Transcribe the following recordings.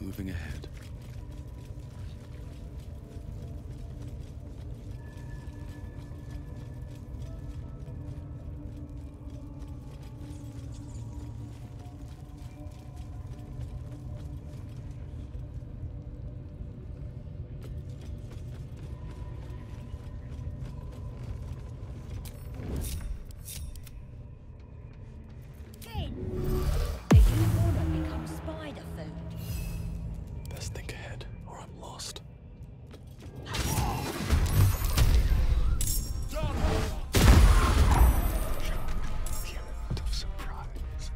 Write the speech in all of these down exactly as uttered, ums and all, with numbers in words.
Moving ahead. Best think ahead, or I'm lost. Element of surprise.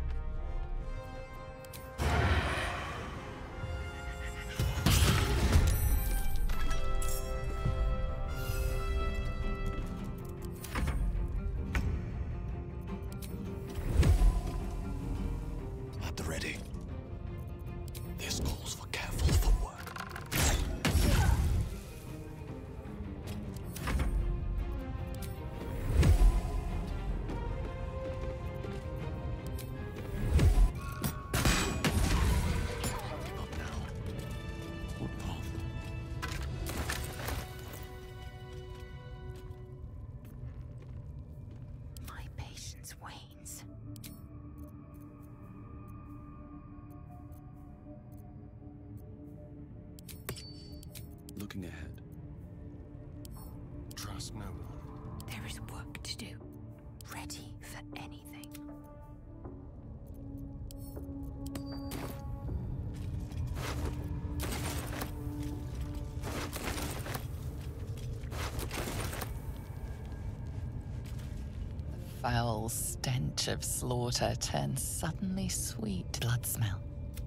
At the ready. This calls for careful footwork. Up now. What path? My patience wanes. Looking ahead. Trust no one. There is work to do. Ready for anything. The foul stench of slaughter turns suddenly sweet blood smell.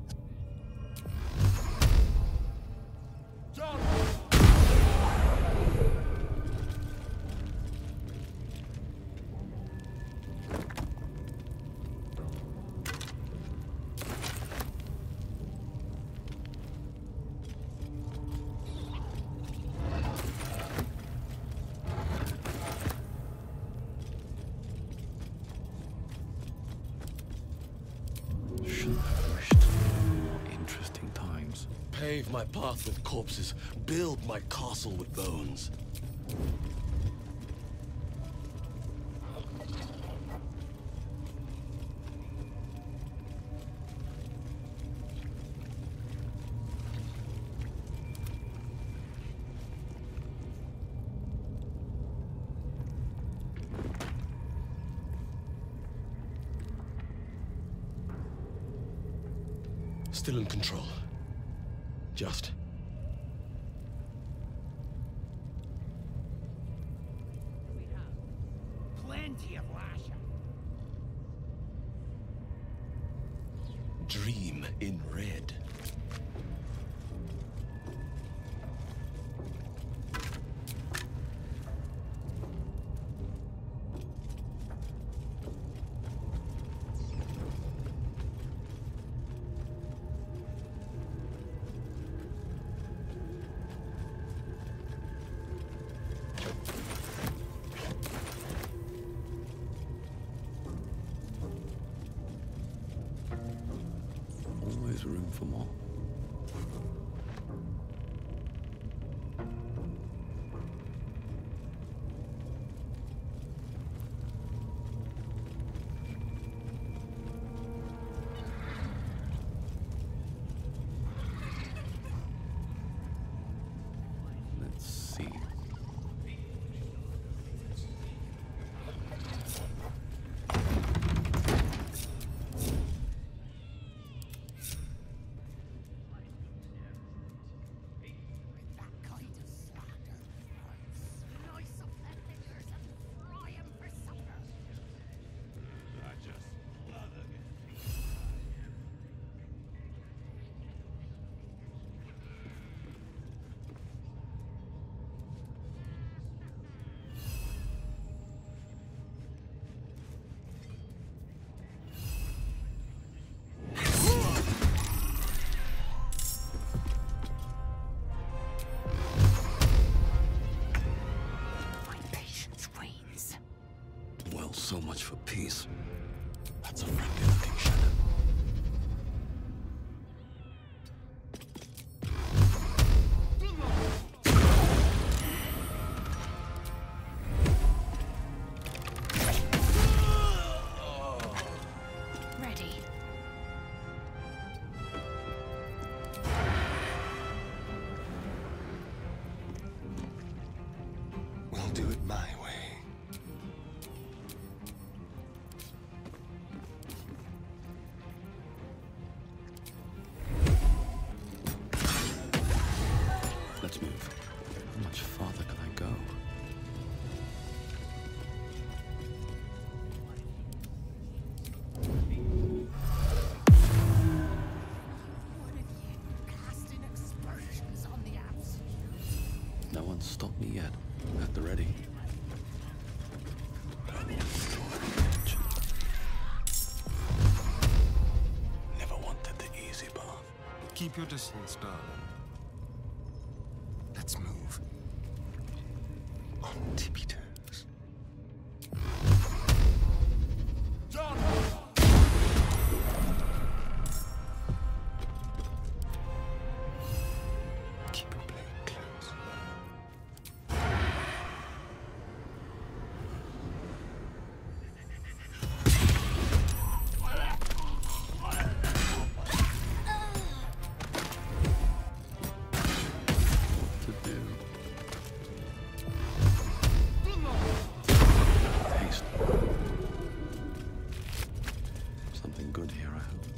Shouldn't have wished for more interesting times. Pave my path with corpses. Build my castle with bones. Still in control. Just. We have plenty of Lasha. Dream in red. Always room for more. Let's see. That kind of slander. Slice up their fingers and fry 'em for supper. I just love it. My patience wanes. Well, so much for peace. That's a friendly looking shadow. me yet. At the ready. Never wanted the easy path. Keep your distance, darling. Let's move. On tippy toes. Keep your blade close. To do. Taste. Something good here, I hope.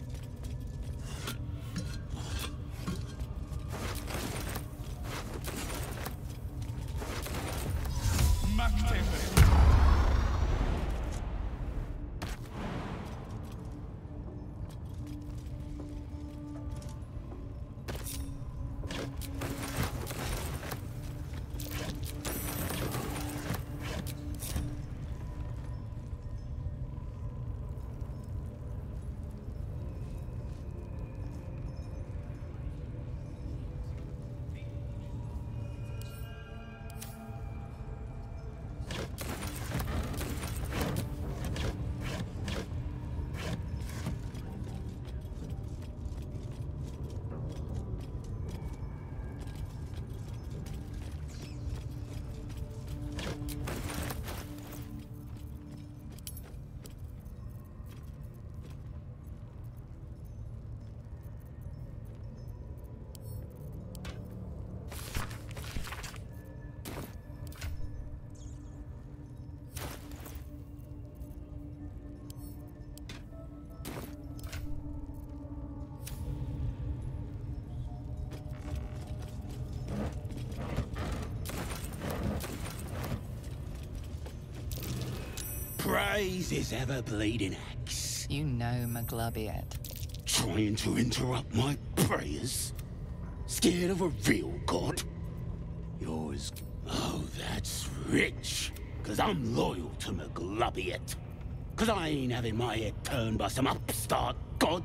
Praise his ever-bleeding axe. You know Maglubiet. Trying to interrupt my prayers? Scared of a real god? Yours. Oh, that's rich. Cause I'm loyal to Maglubiet. Cause I ain't having my head turned by some upstart god.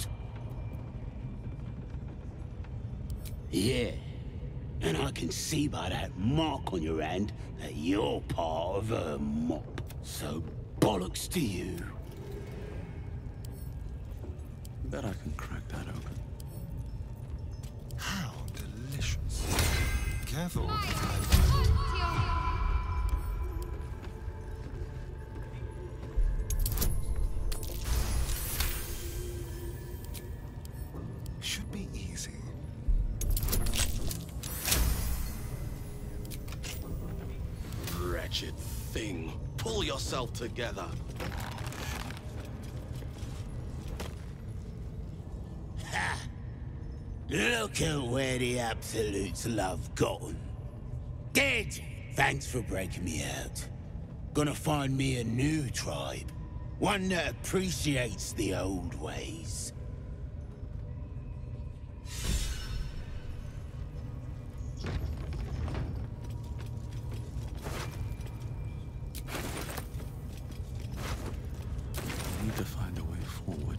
Yeah. And I can see by that mark on your hand that you're part of her mob. So bollocks to you. Bet I can crack that open. How delicious. Careful. Should be easy. Wretched thing. Pull yourself together. Ha! Look at where the Absolutes love gotten. Dead! Thanks for breaking me out. Gonna find me a new tribe. One that appreciates the old ways. Need to find a way forward.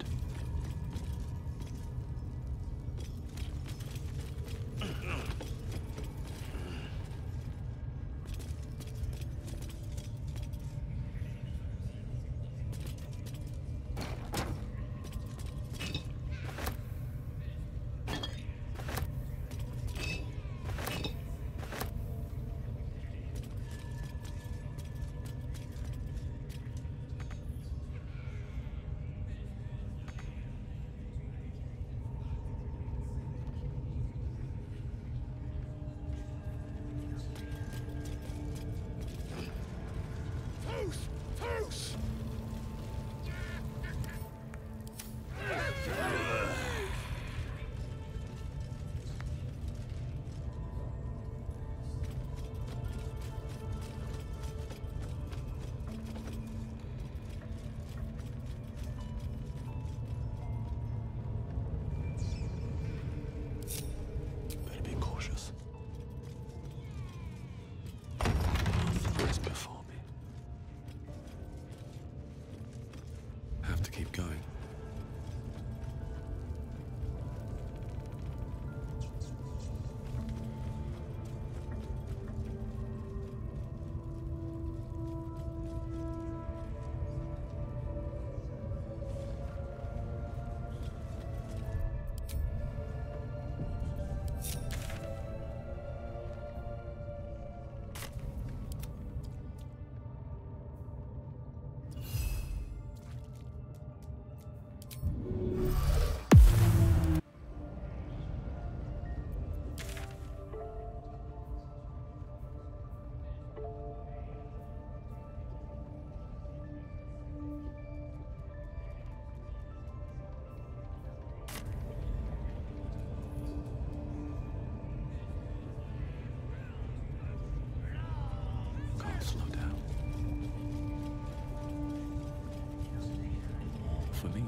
me.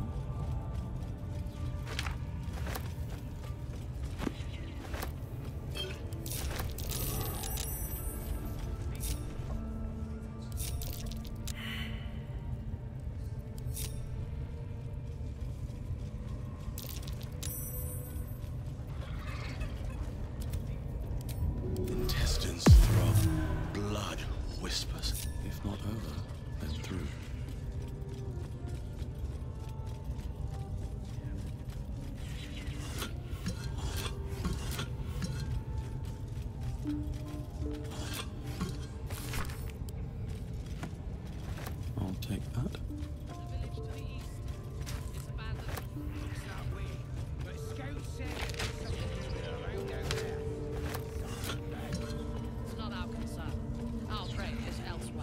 Intestines throb, blood whispers. If not over, then through. I'll take that. It's not our concern. Our prey is elsewhere.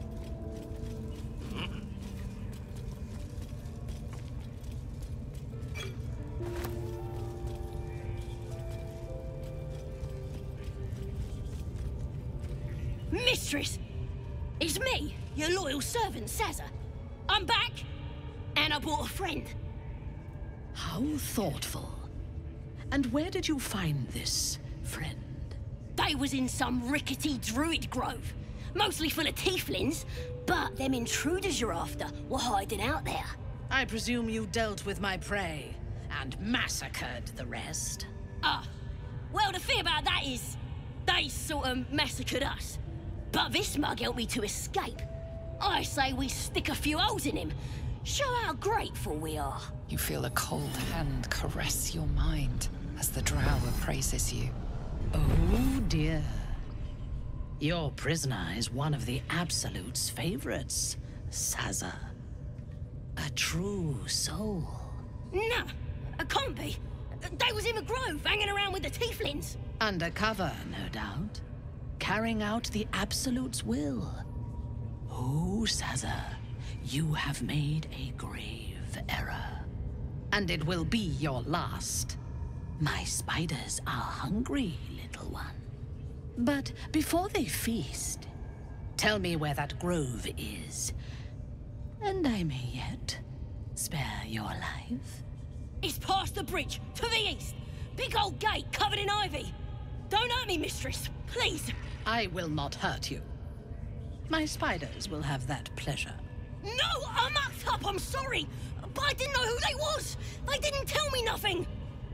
Mistress! It's me, your loyal servant, Sazza. I'm back, and I brought a friend. How thoughtful. And where did you find this friend? They was in some rickety druid grove, mostly full of tieflings, but them intruders you're after were hiding out there. I presume you dealt with my prey and massacred the rest. Ah, well, the thing about that is, they sort of massacred us. But this mug helped me to escape. I say we stick a few holes in him. Show how grateful we are. You feel a cold hand caress your mind as the drow appraises you. Oh dear. Your prisoner is one of the Absolute's favorites, Sazza. A true soul. Nah, it can't be. They was in the grove, hanging around with the tieflings. Undercover, no doubt. Carrying out the Absolute's will. Oh, Sazza, you have made a grave error. And it will be your last. My spiders are hungry, little one. But before they feast, tell me where that grove is. And I may yet spare your life. It's past the bridge, to the east. Big old gate covered in ivy. Don't hurt me, mistress, please. I will not hurt you. My spiders will have that pleasure. No, I mucked up, I'm sorry. But I didn't know who they was. They didn't tell me nothing.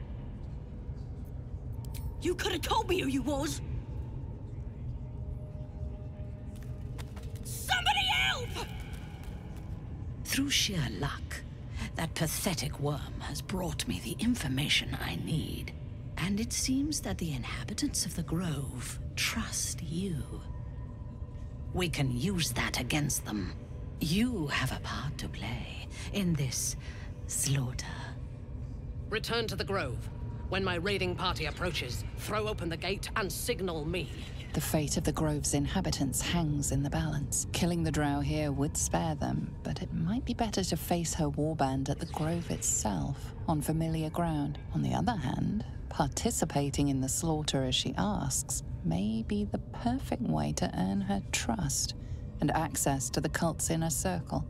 You could have told me who you was. Somebody help! Through sheer luck, that pathetic worm has brought me the information I need. And it seems that the inhabitants of the Grove trust you. We can use that against them. You have a part to play in this slaughter. Return to the Grove. When my raiding party approaches, throw open the gate and signal me. The fate of the Grove's inhabitants hangs in the balance. Killing the drow here would spare them, but it might be better to face her warband at the Grove itself, on familiar ground. On the other hand, participating in the slaughter as she asks may be the perfect way to earn her trust and access to the cult's inner circle.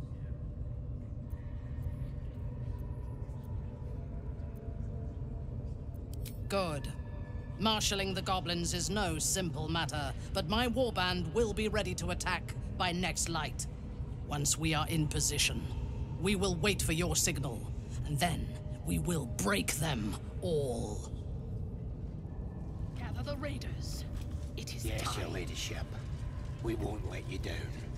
Good. Marshalling the goblins is no simple matter, but my warband will be ready to attack by next light. Once we are in position, we will wait for your signal, and then we will break them all. Gather the raiders. It is Yes, time. your ladyship. We won't let you down.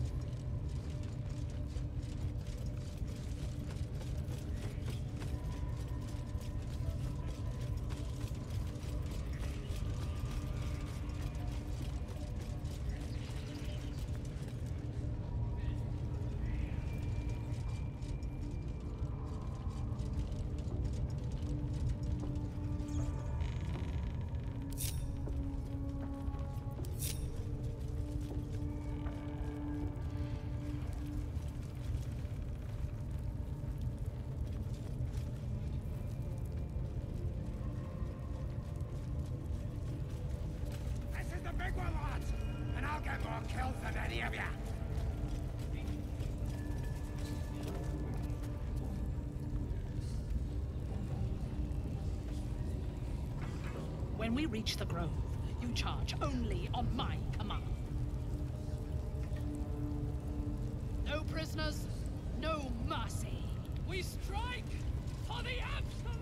This is the big one, lads, and I'll get more kills than any of you. When we reach the grove, you charge only on my command. No prisoners, no mercy. We strike for the absolute.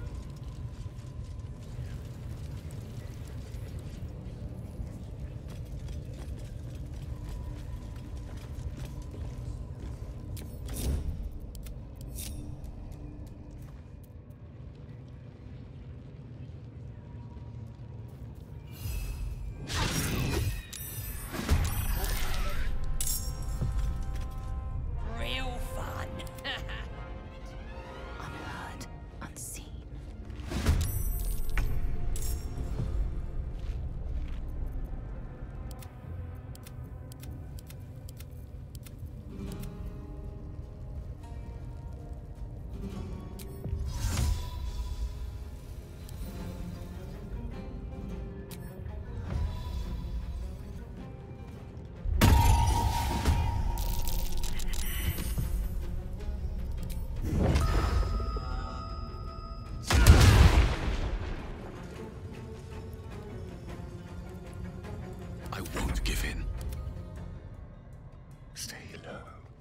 I won't give in. Stay low.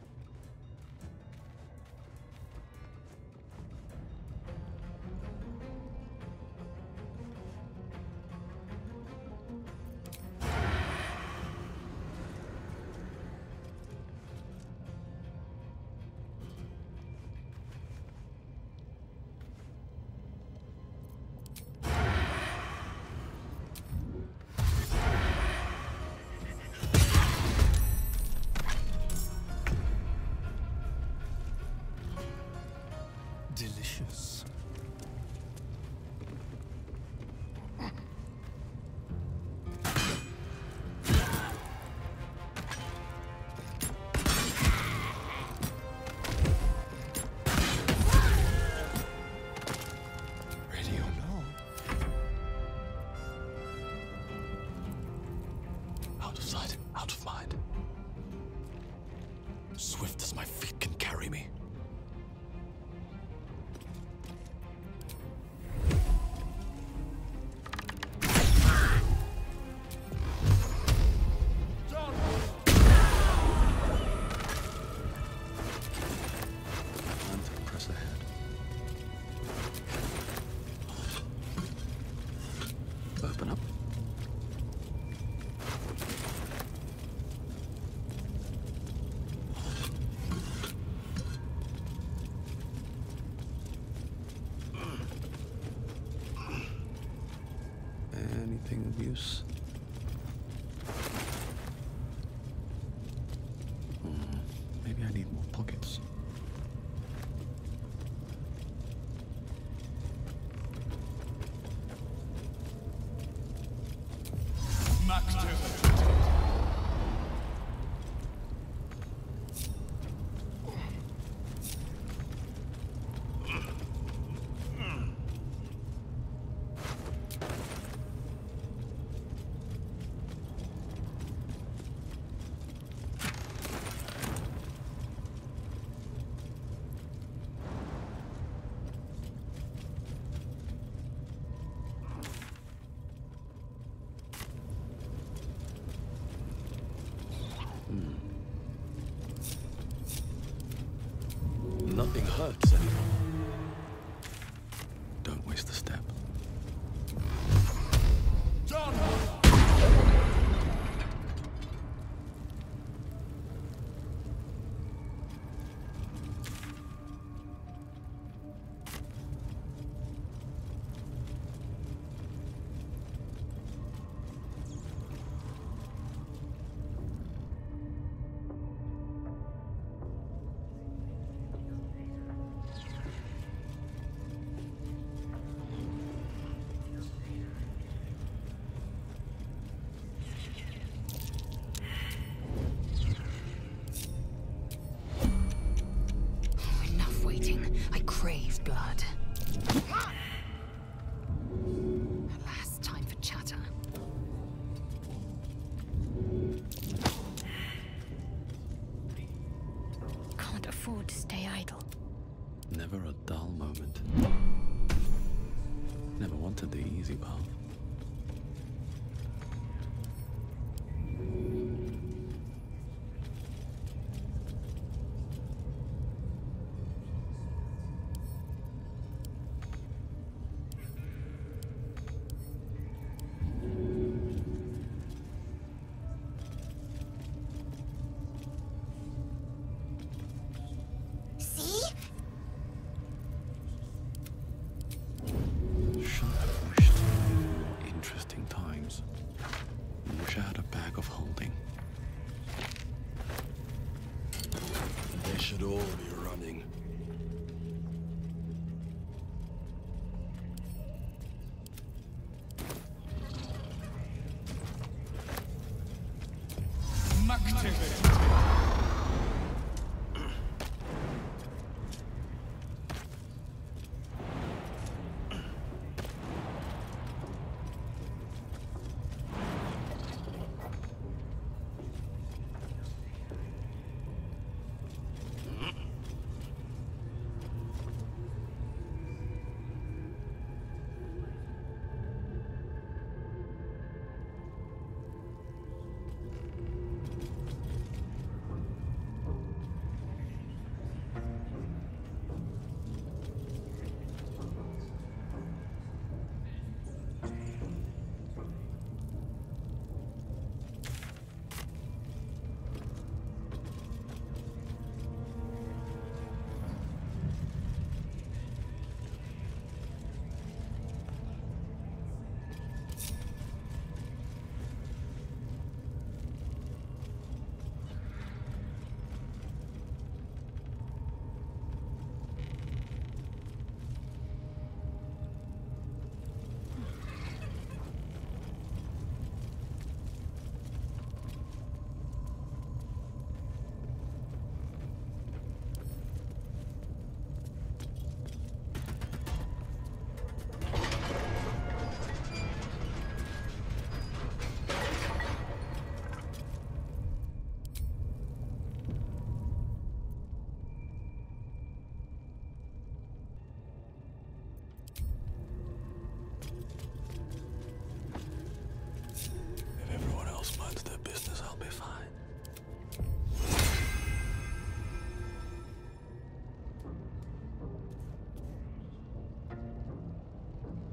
Delicious. Ready or not? Out of sight, out of mind. Swift as my feet can carry me. Open up. Anything of use? Hmm, maybe I need more pockets. Nothing hurts anymore. Don't waste a step. John! I crave blood. Alas, time for chatter. Can't afford to stay idle. Never a dull moment. Never wanted the easy path.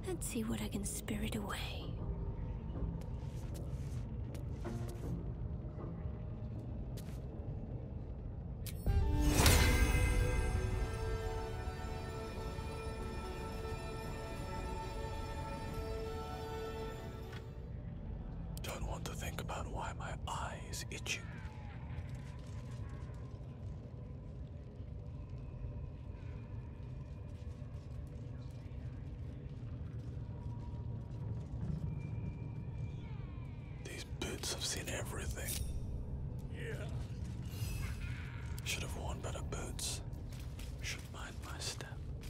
Let's see what I can spirit away. Don't want to think about why my eye is itching. These boots have seen everything. Yeah. Should have worn better boots. Should mind my step.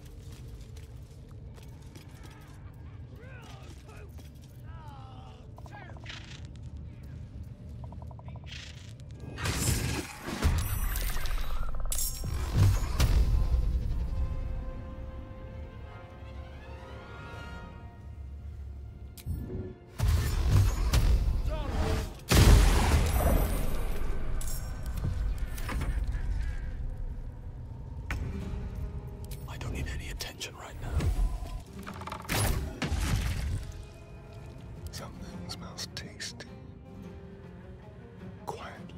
I don't need any attention right now. Something smells tasty. Quietly.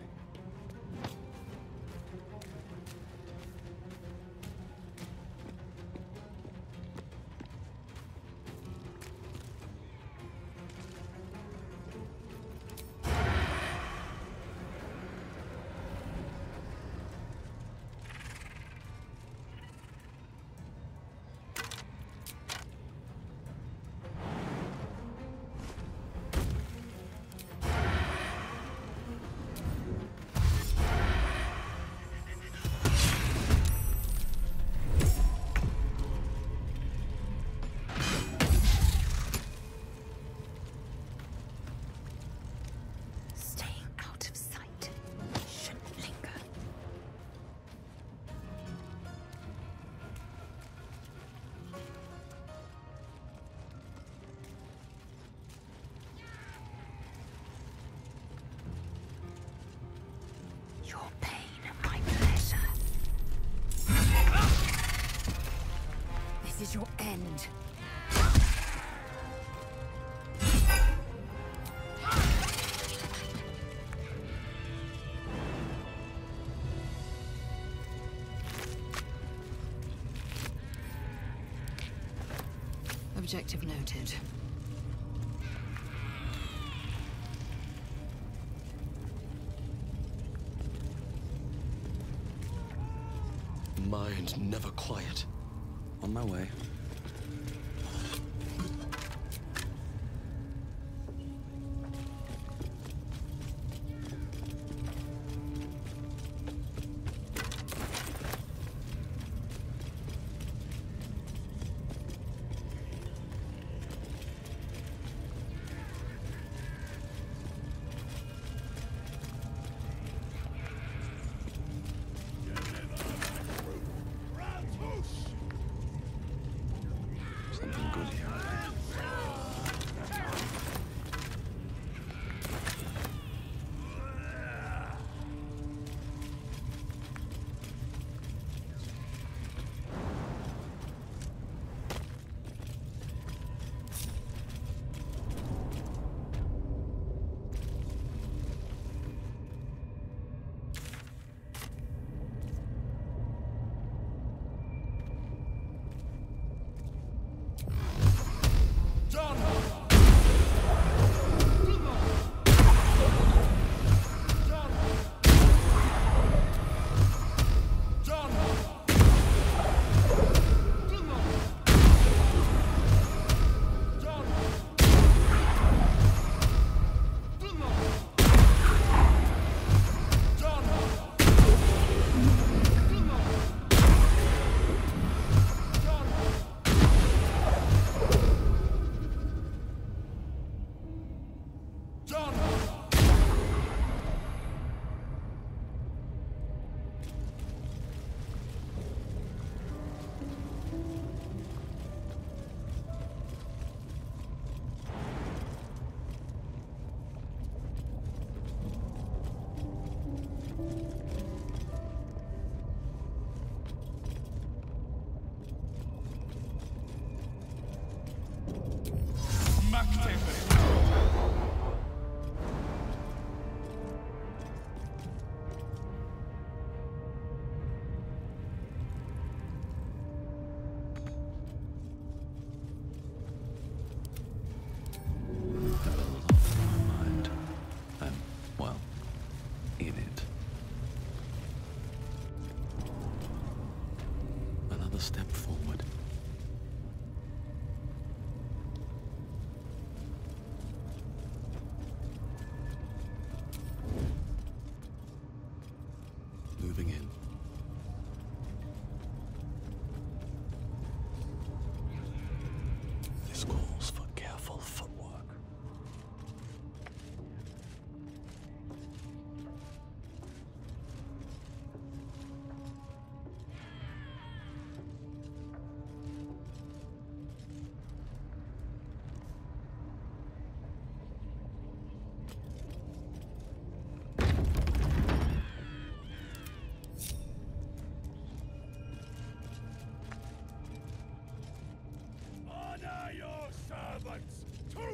Staying out of sight. Shouldn't linger. Your pain, my pleasure. This is your end. Objective noted. Mind never quiet. On my way.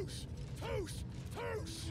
Toast! Toast! Toast!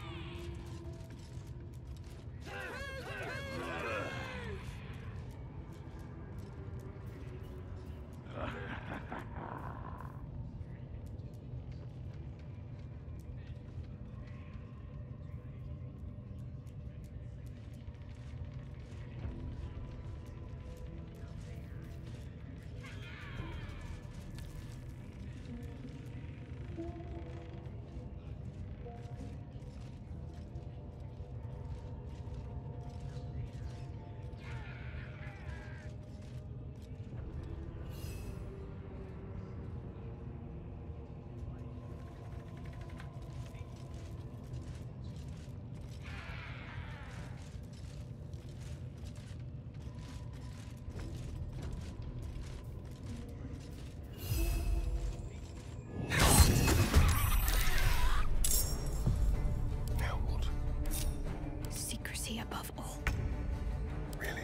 Above all. Really?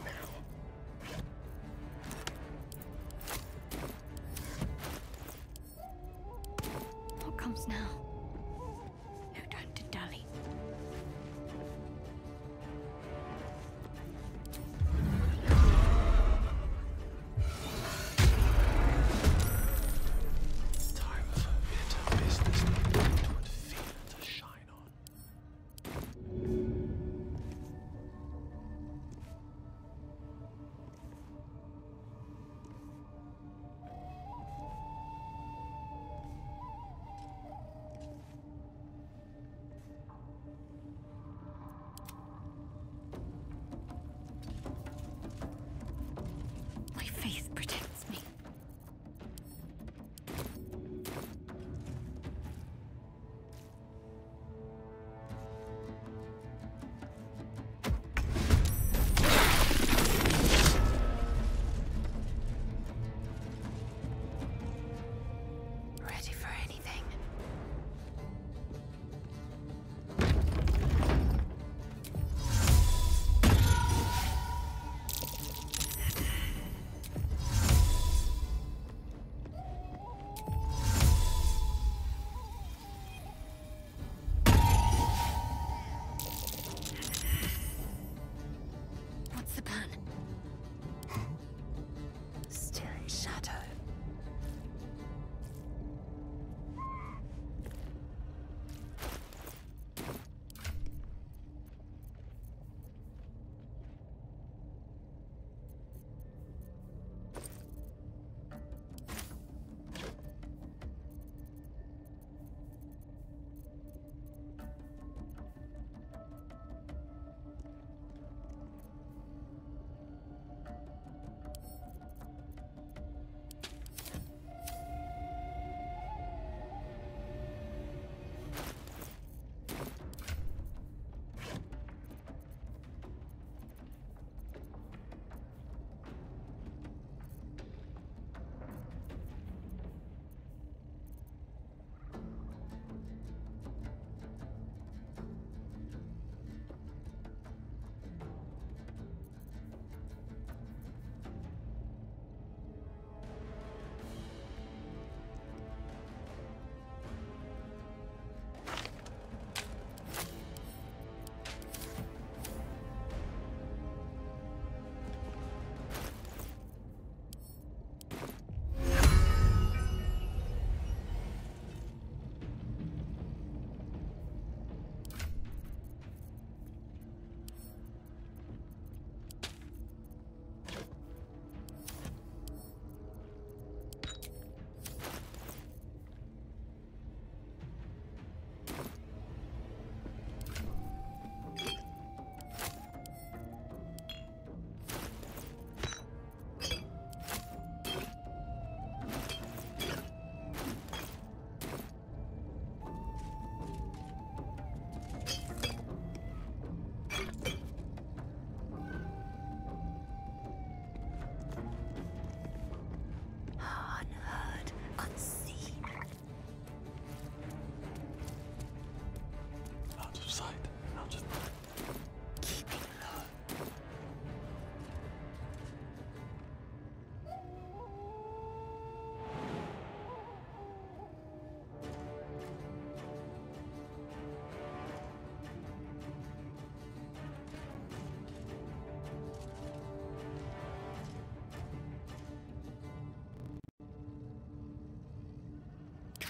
What comes now? No time to dally. Time for a bit of business to put fear to shine on.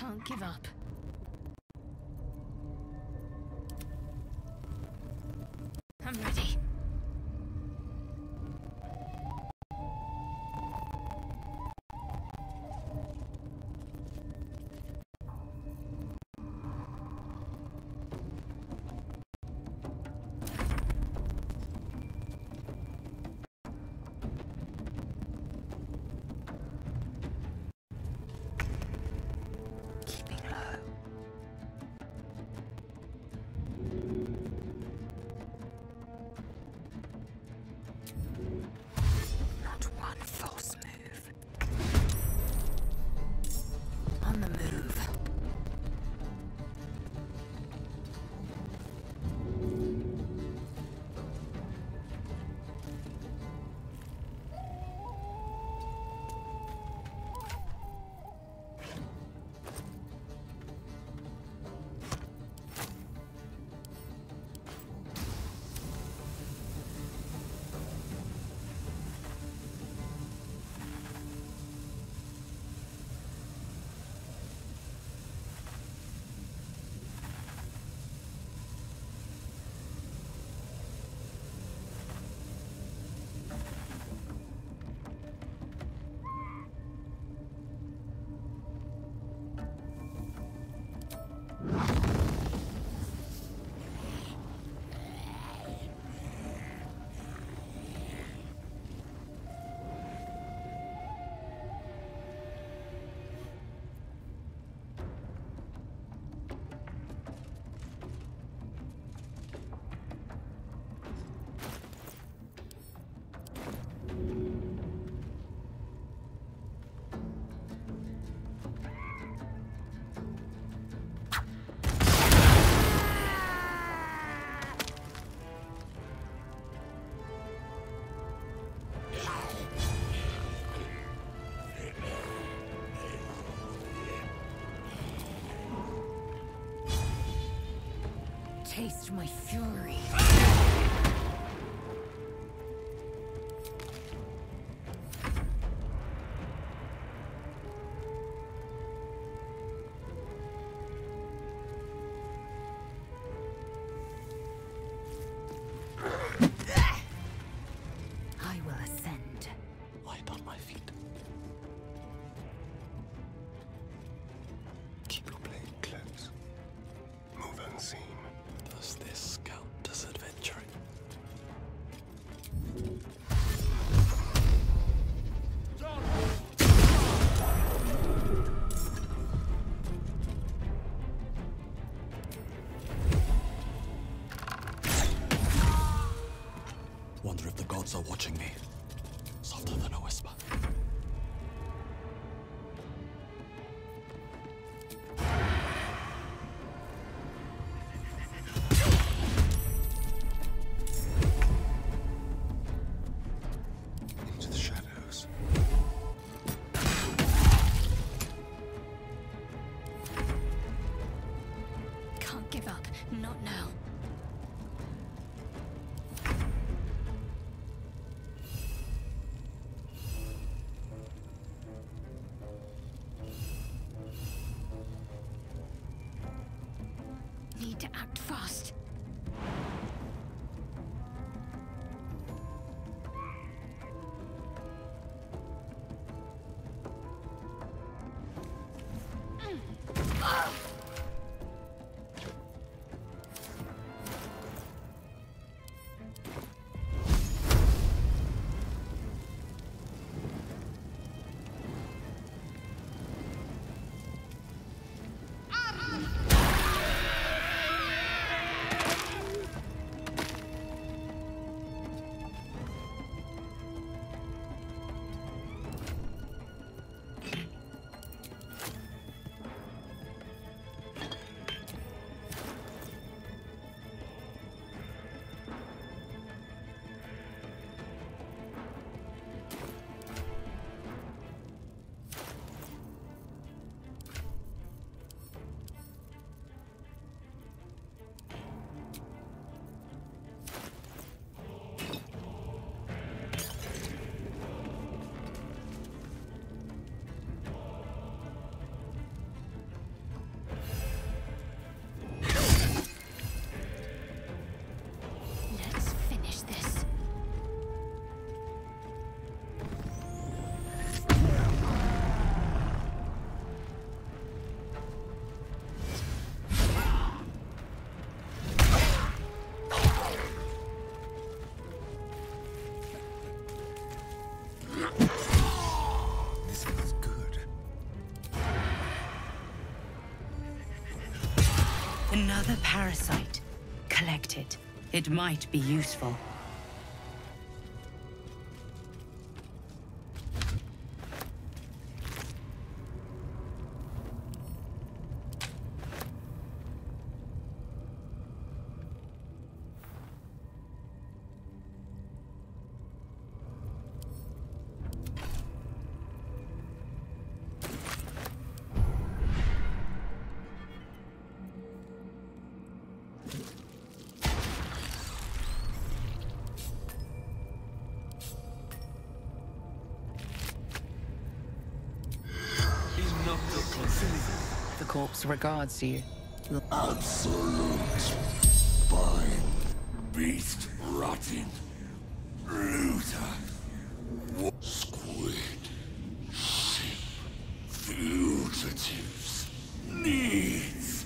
Can't give up. I'm ready. Taste my fury. I will ascend. Light on my feet. Keep your blade close. Move unseen. Does this count as adventuring? Wonder if the gods are watching me. Softer than a whisper. Into the shadows. Can't give up. Not now. Need to act fast. Another parasite. Collect it. It might be useful. The corpse regards you. Absolute. Spine. Beast rotting. Looter. Squid. Ship. Fugitives. Needs.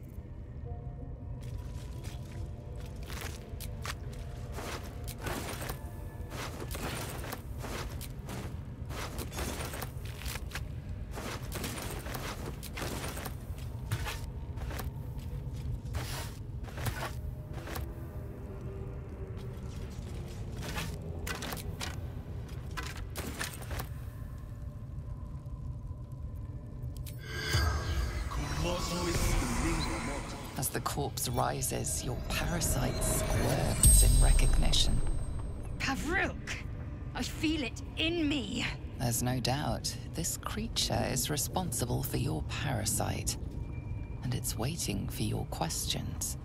As the corpse rises, your parasite squirms in recognition. Kavrook! I feel it in me. There's no doubt, this creature is responsible for your parasite, and it's waiting for your questions.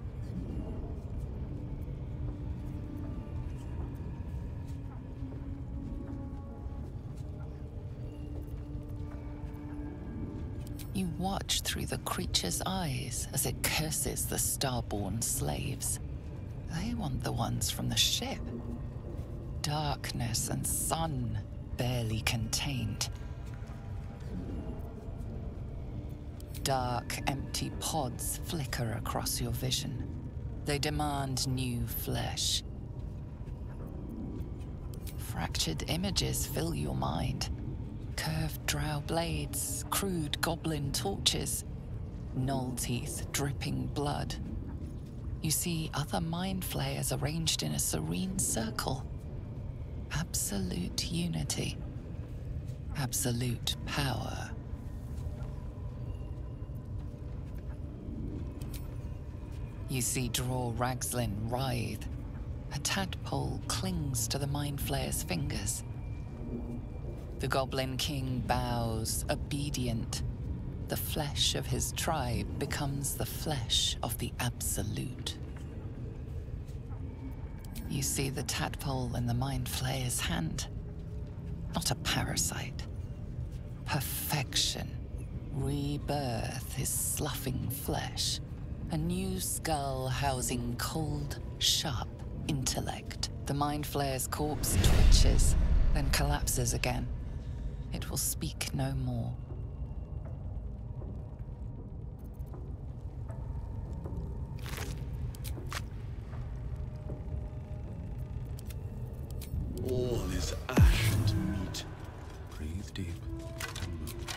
You watch through the creature's eyes as it curses the starborn slaves. They want the ones from the ship. Darkness and sun, barely contained. Dark, empty pods flicker across your vision. They demand new flesh. Fractured images fill your mind. Curved drow blades, crude goblin torches, gnoll teeth dripping blood. You see other mind flayers arranged in a serene circle. Absolute unity. Absolute power. You see Dror Ragzlin writhe. A tadpole clings to the mind flayer's fingers. The Goblin King bows, obedient. The flesh of his tribe becomes the flesh of the Absolute. You see the tadpole in the Mind Flayer's hand. Not a parasite. Perfection. Rebirth is sloughing flesh. A new skull housing cold, sharp intellect. The Mind Flayer's corpse twitches, then collapses again. It will speak no more. All is ash and meat. Breathe deep and move.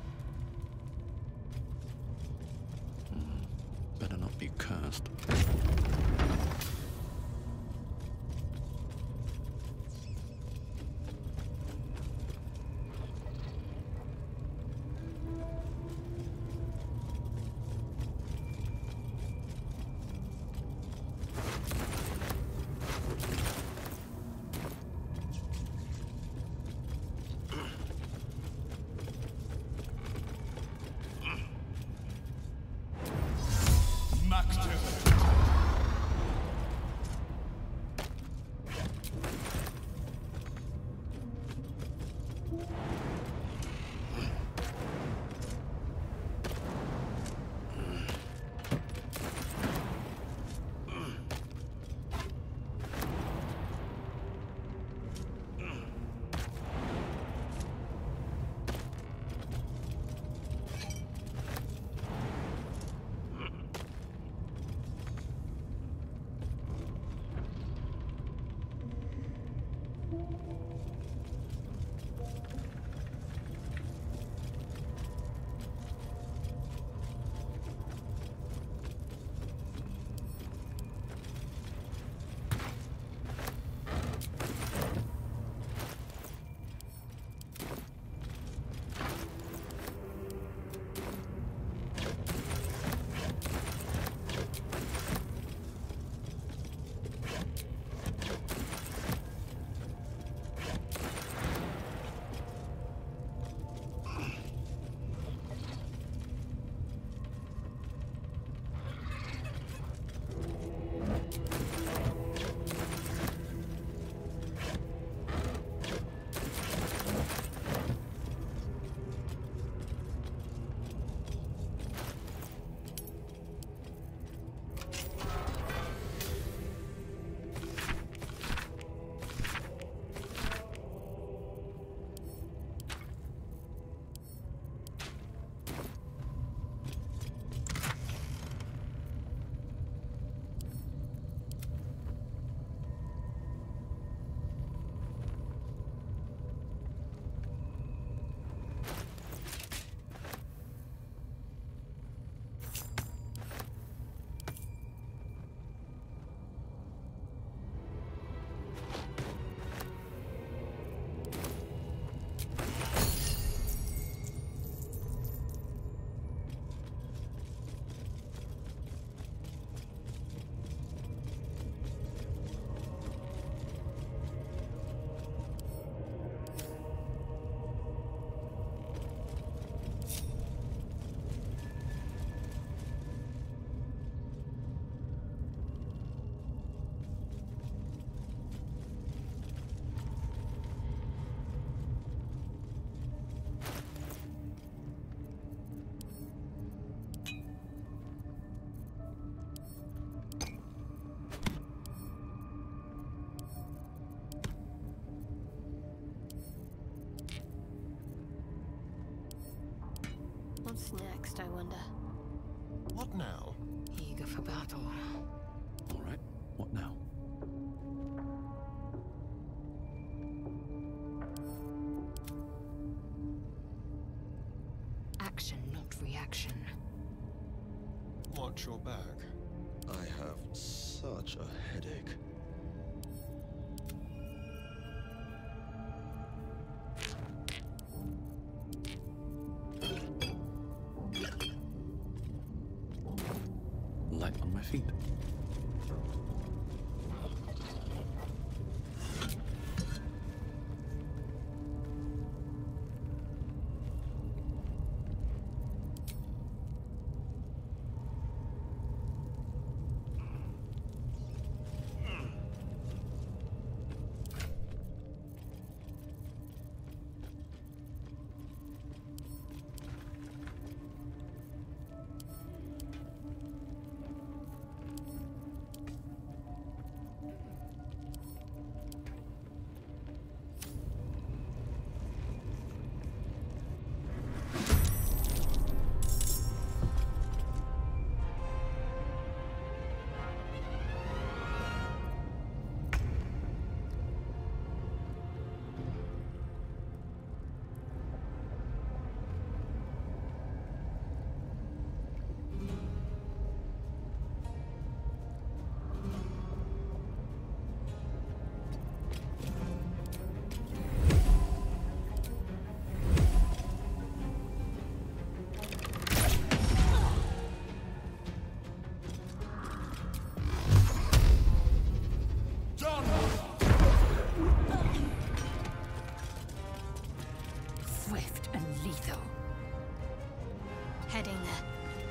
Mm, better not be cursed. battle. All right, what now? Action, not reaction. Watch your back. I have such a headache. Light on my feet. Swift and lethal. Heading there.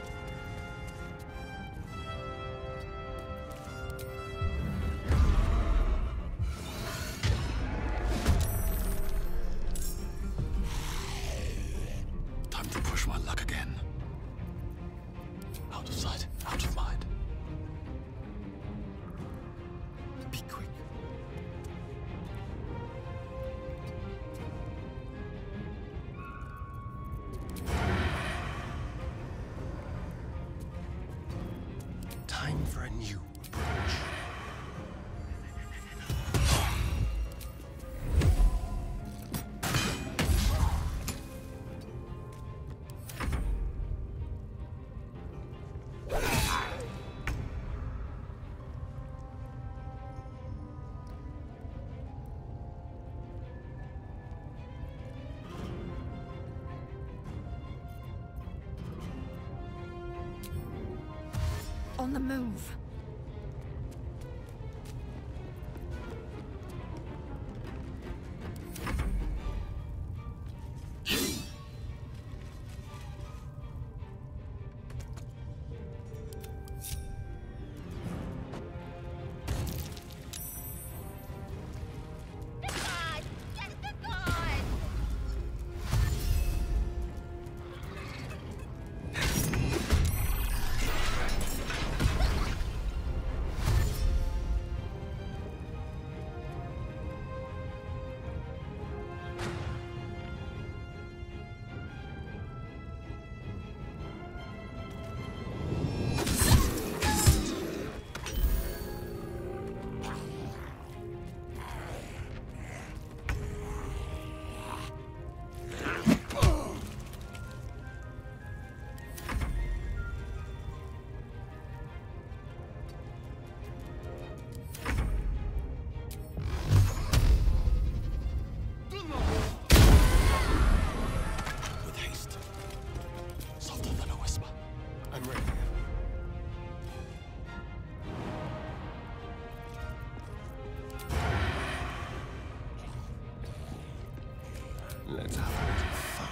Time to push my luck again. Out of sight, out of mind. Be quick. Time for a new approach. On the move. Let's have a little fun.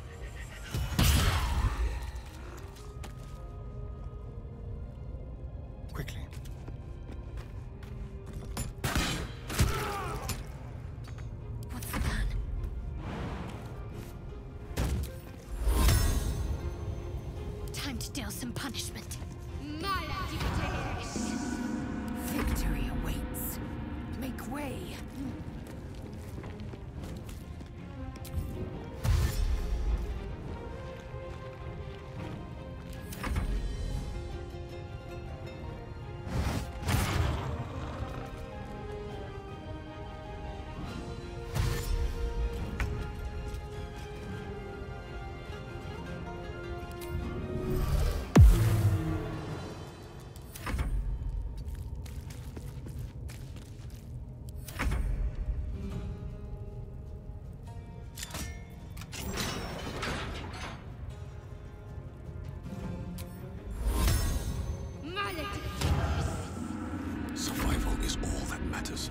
Quickly. What's the plan? Time to deal some punishment. Victory awaits. Make way. orders.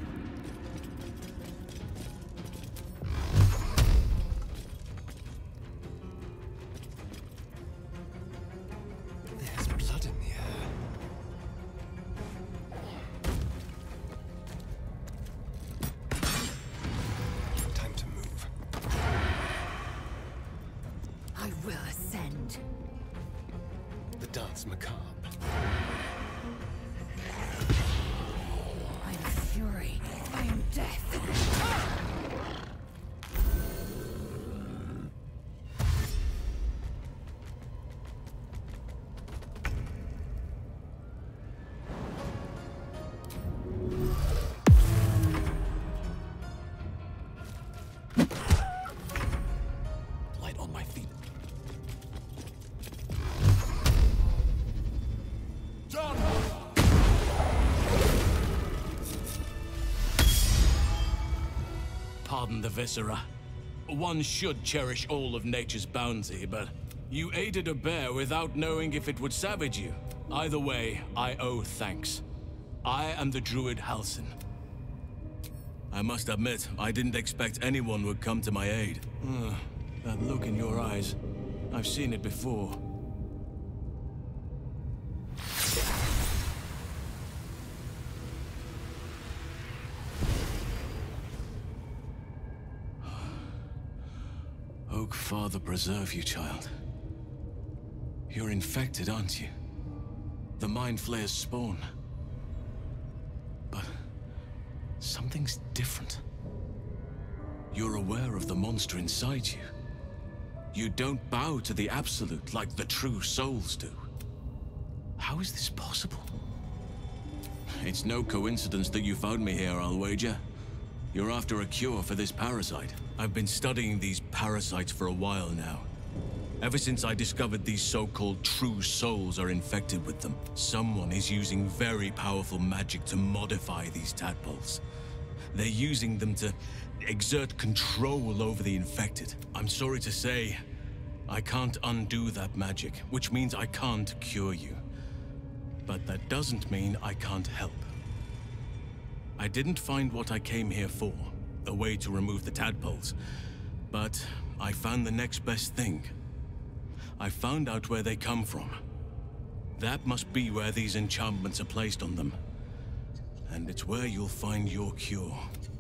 There's blood in the air. Time to move. I will ascend. The dance macabre. I am fury. I am death. Light on my feet. John! Pardon the viscera. One should cherish all of nature's bounty, but you aided a bear without knowing if it would savage you. Either way, I owe thanks. I am the druid Halsin. I must admit, I didn't expect anyone would come to my aid. Ugh, that look in your eyes. I've seen it before. Oak Father preserve you, child. You're infected, aren't you? The Mind Flayer's spawn. But something's different. You're aware of the monster inside you. You don't bow to the Absolute like the true souls do. How is this possible? It's no coincidence that you found me here, I'll wager. You're after a cure for this parasite. I've been studying these parasites for a while now. Ever since I discovered these so-called true souls are infected with them, someone is using very powerful magic to modify these tadpoles. They're using them to exert control over the infected. I'm sorry to say, I can't undo that magic, which means I can't cure you. But that doesn't mean I can't help. I didn't find what I came here for, a way to remove the tadpoles, but I found the next best thing. I found out where they come from. That must be where these enchantments are placed on them. And it's where you'll find your cure.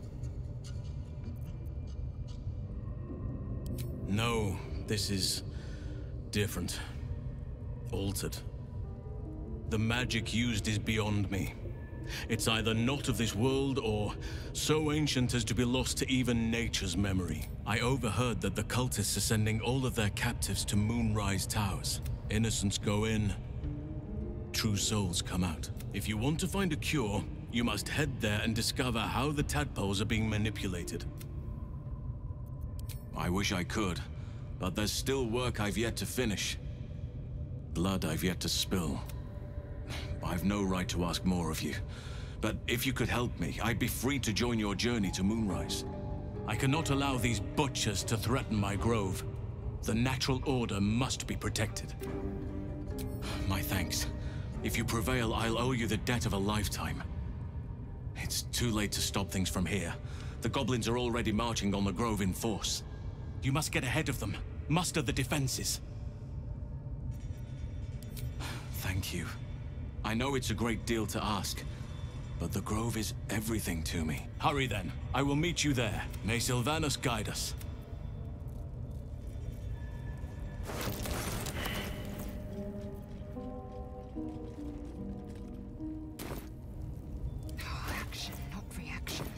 No, this is different. Altered. The magic used is beyond me. It's either not of this world or so ancient as to be lost to even nature's memory. I overheard that the cultists are sending all of their captives to Moonrise Towers. Innocents go in, true souls come out. If you want to find a cure, you must head there and discover how the tadpoles are being manipulated. I wish I could, but there's still work I've yet to finish. Blood I've yet to spill. I've no right to ask more of you, but if you could help me, I'd be free to join your journey to Moonrise. I cannot allow these butchers to threaten my grove. The natural order must be protected. My thanks. If you prevail, I'll owe you the debt of a lifetime. It's too late to stop things from here. The goblins are already marching on the grove in force. You must get ahead of them, muster the defenses. Thank you. I know it's a great deal to ask, but the grove is everything to me. Hurry then. I will meet you there. May Sylvanas guide us. Action, not reaction.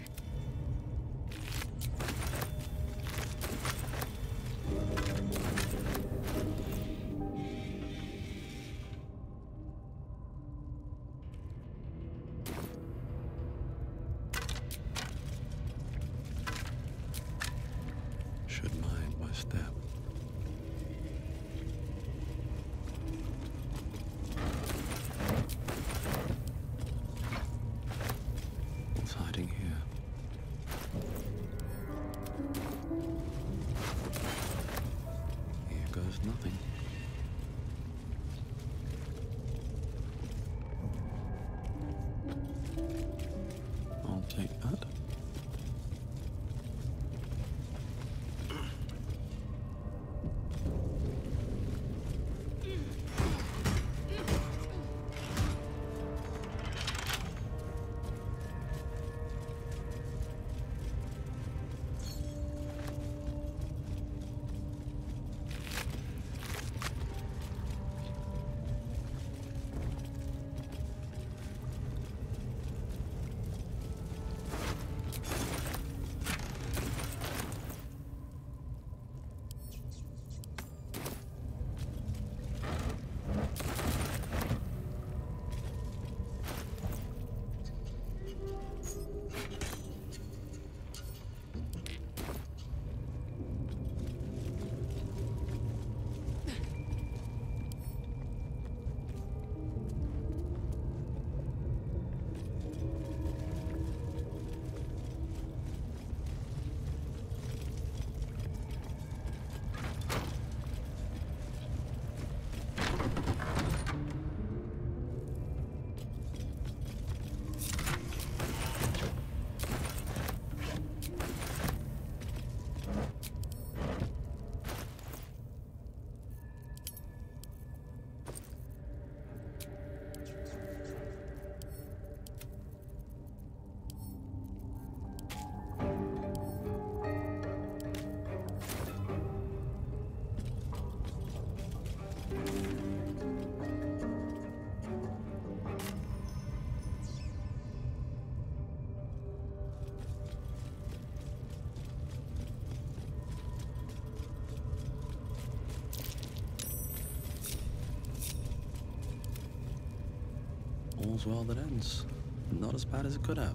All's well that ends. Not as bad as it could have.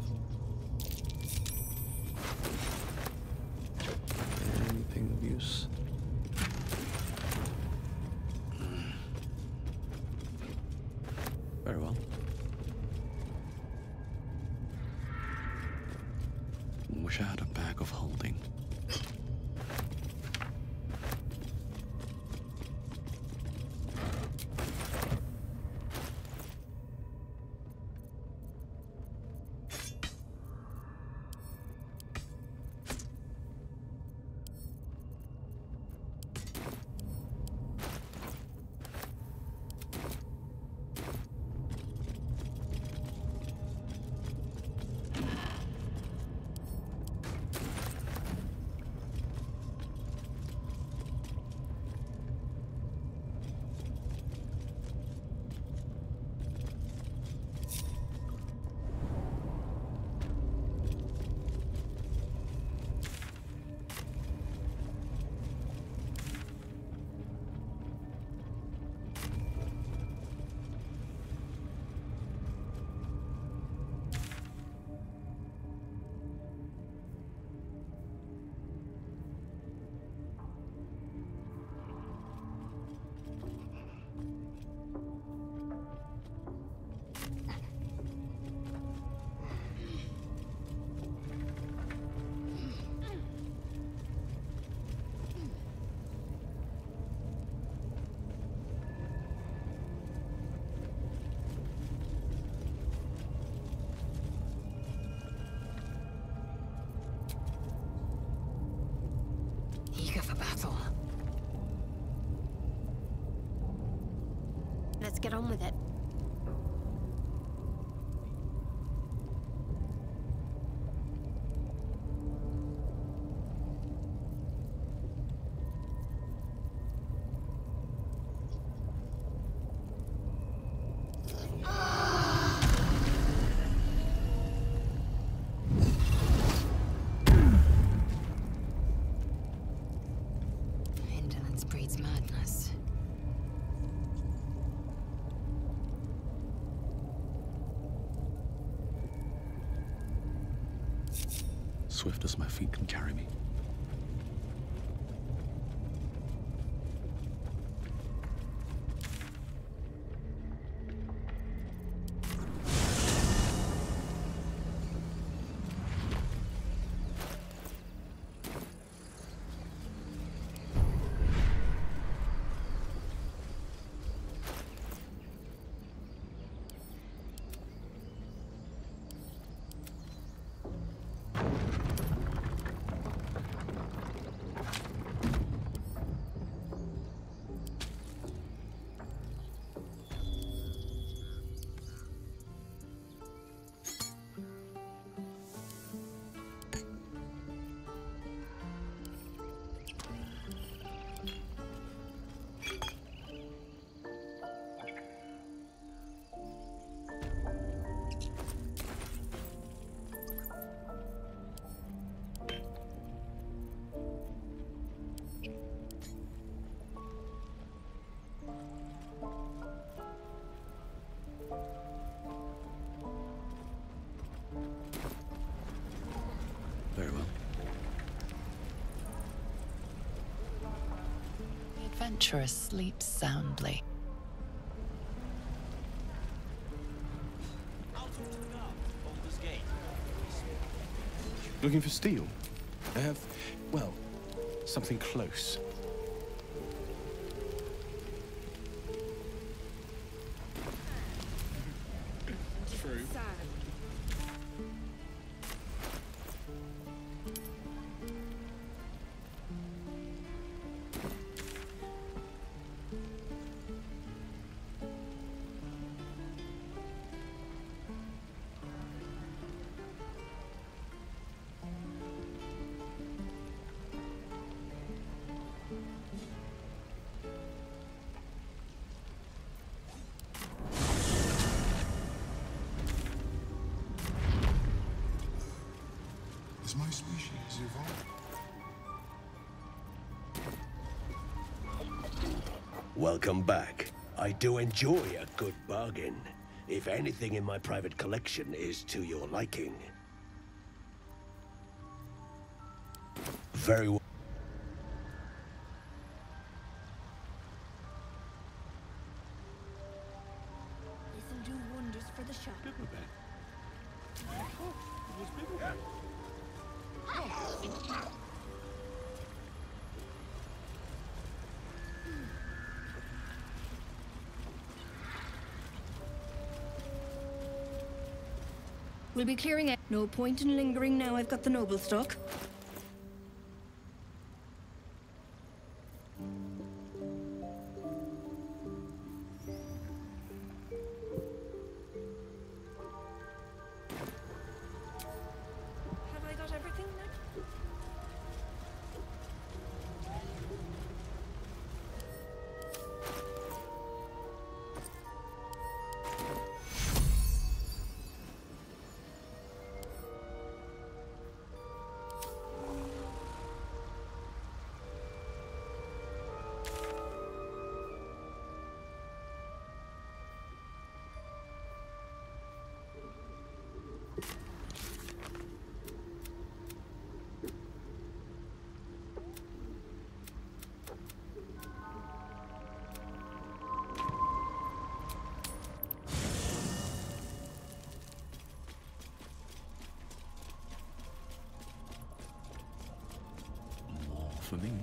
Anything of use? Very well. Wish I had a bag of holding. Eager for battle. Let's get on with it. Indolence breeds madness. Swift as my feet can carry me. Very well. The adventurer sleeps soundly. Looking for steel? I have, well, something close. True. Has my species evolved? Welcome back. I do enjoy a good bargain. if anything in my private collection is to your liking. Very well. This'll do wonders for the shop. We'll be clearing it. No point in lingering now I've got the noble stock. Have I got everything now? For me.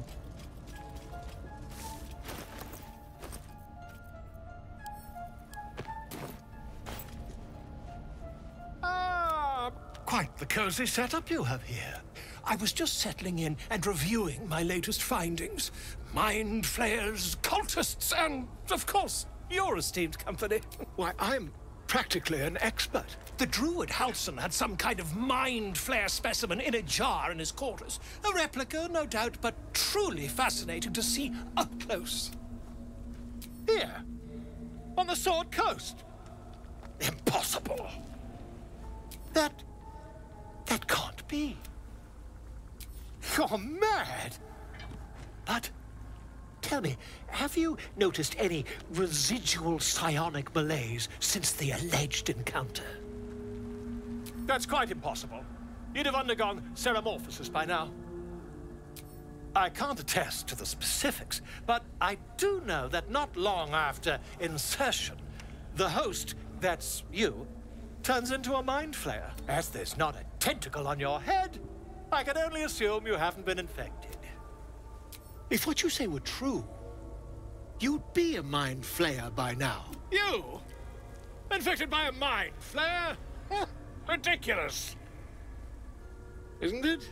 Ah, quite the cozy setup you have here. I was just settling in and reviewing my latest findings. Mind flayers, cultists, and, of course, your esteemed company. Why, I'm practically an expert. The druid Halson had some kind of mind flare specimen in a jar in his quarters. A replica, no doubt, but truly fascinating to see up close. Here, on the Sword Coast. Impossible. That... that can't be. You're mad. But... tell me, have you noticed any residual psionic malaise since the alleged encounter? That's quite impossible. You'd have undergone ceramorphosis by now. I can't attest to the specifics, but I do know that not long after insertion, the host, that's you, turns into a mind flayer. As there's not a tentacle on your head, I can only assume you haven't been infected. If what you say were true, you'd be a mind flayer by now. You? Infected by a mind flayer? Huh, ridiculous. Isn't it?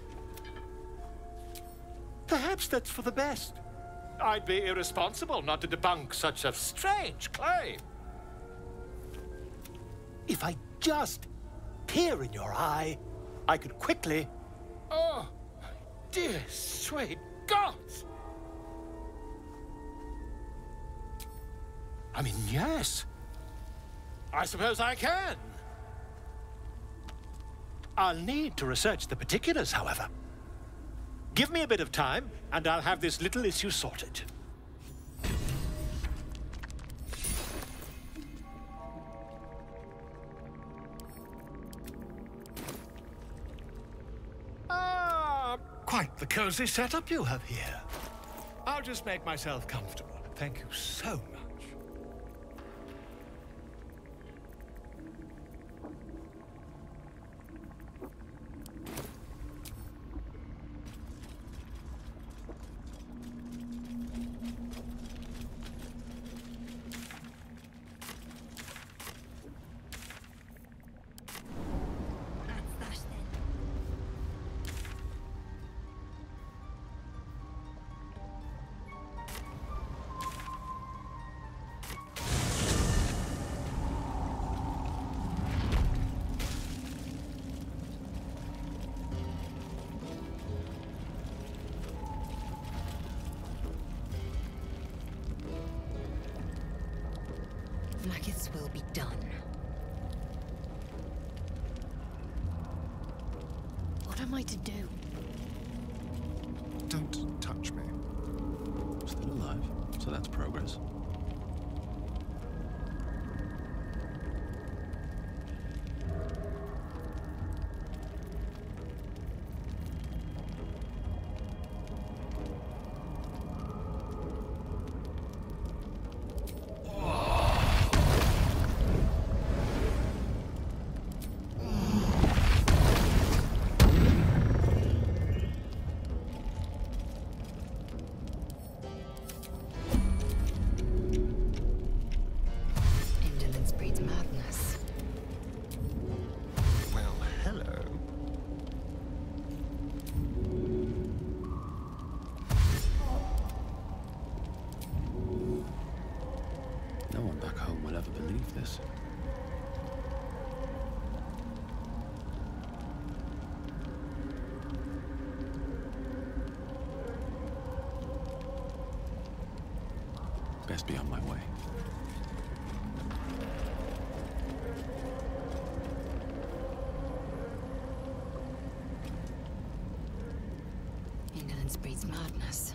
Perhaps that's for the best. I'd be irresponsible not to debunk such a strange claim. If I just peer in your eye, I could quickly... Oh, my dear sweet gods! I mean, yes. I suppose I can. I'll need to research the particulars, however. Give me a bit of time, and I'll have this little issue sorted. Ah, quite the cozy setup you have here. I'll just make myself comfortable. Thank you so much. Maggots will be done. What am I to do? Don't touch me. Still alive, so that's progress. best be on my way. Indolence breeds madness.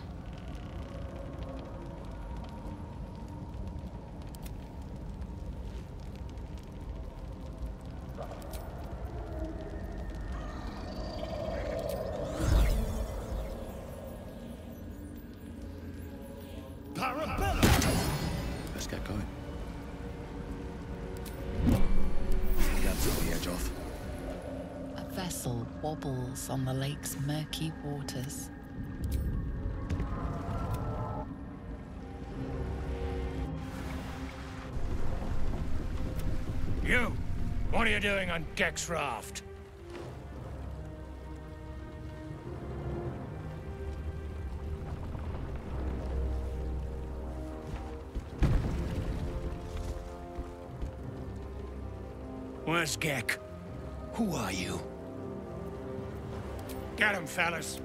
Let's get going. Cancel the edge off. A vessel wobbles on the lake's murky waters. You! What are you doing on Gek's raft? Where's Gek? Who are you? Get him, fellas.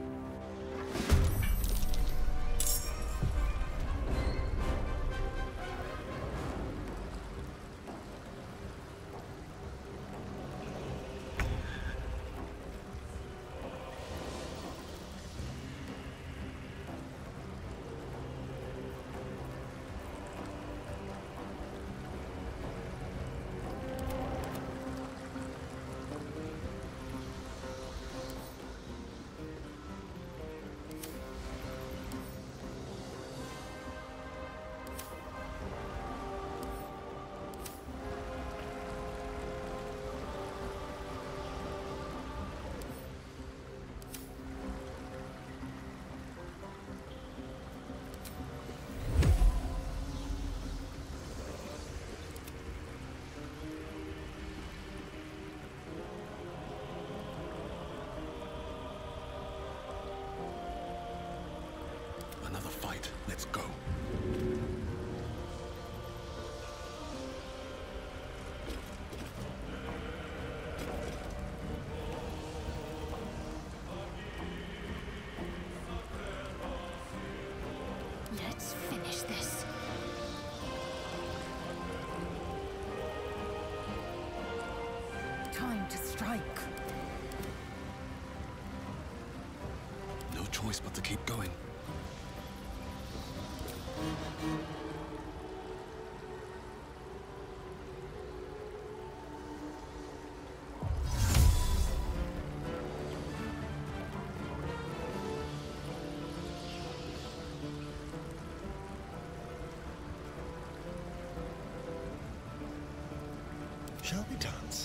Another fight. Let's go. Let's finish this. Time to strike. No choice but to keep going. Shall we dance?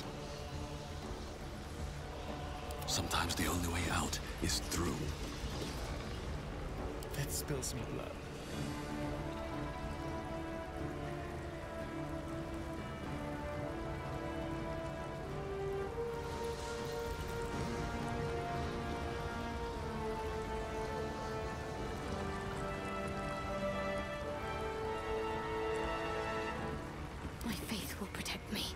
Sometimes the only way out is through. Let's spill some blood. My faith will protect me.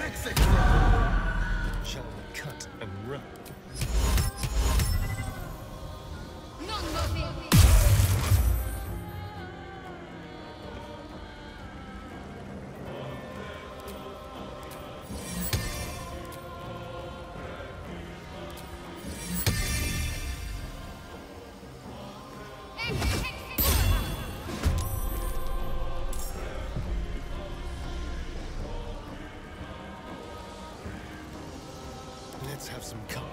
Shall we cut and run? Let's have some carnage.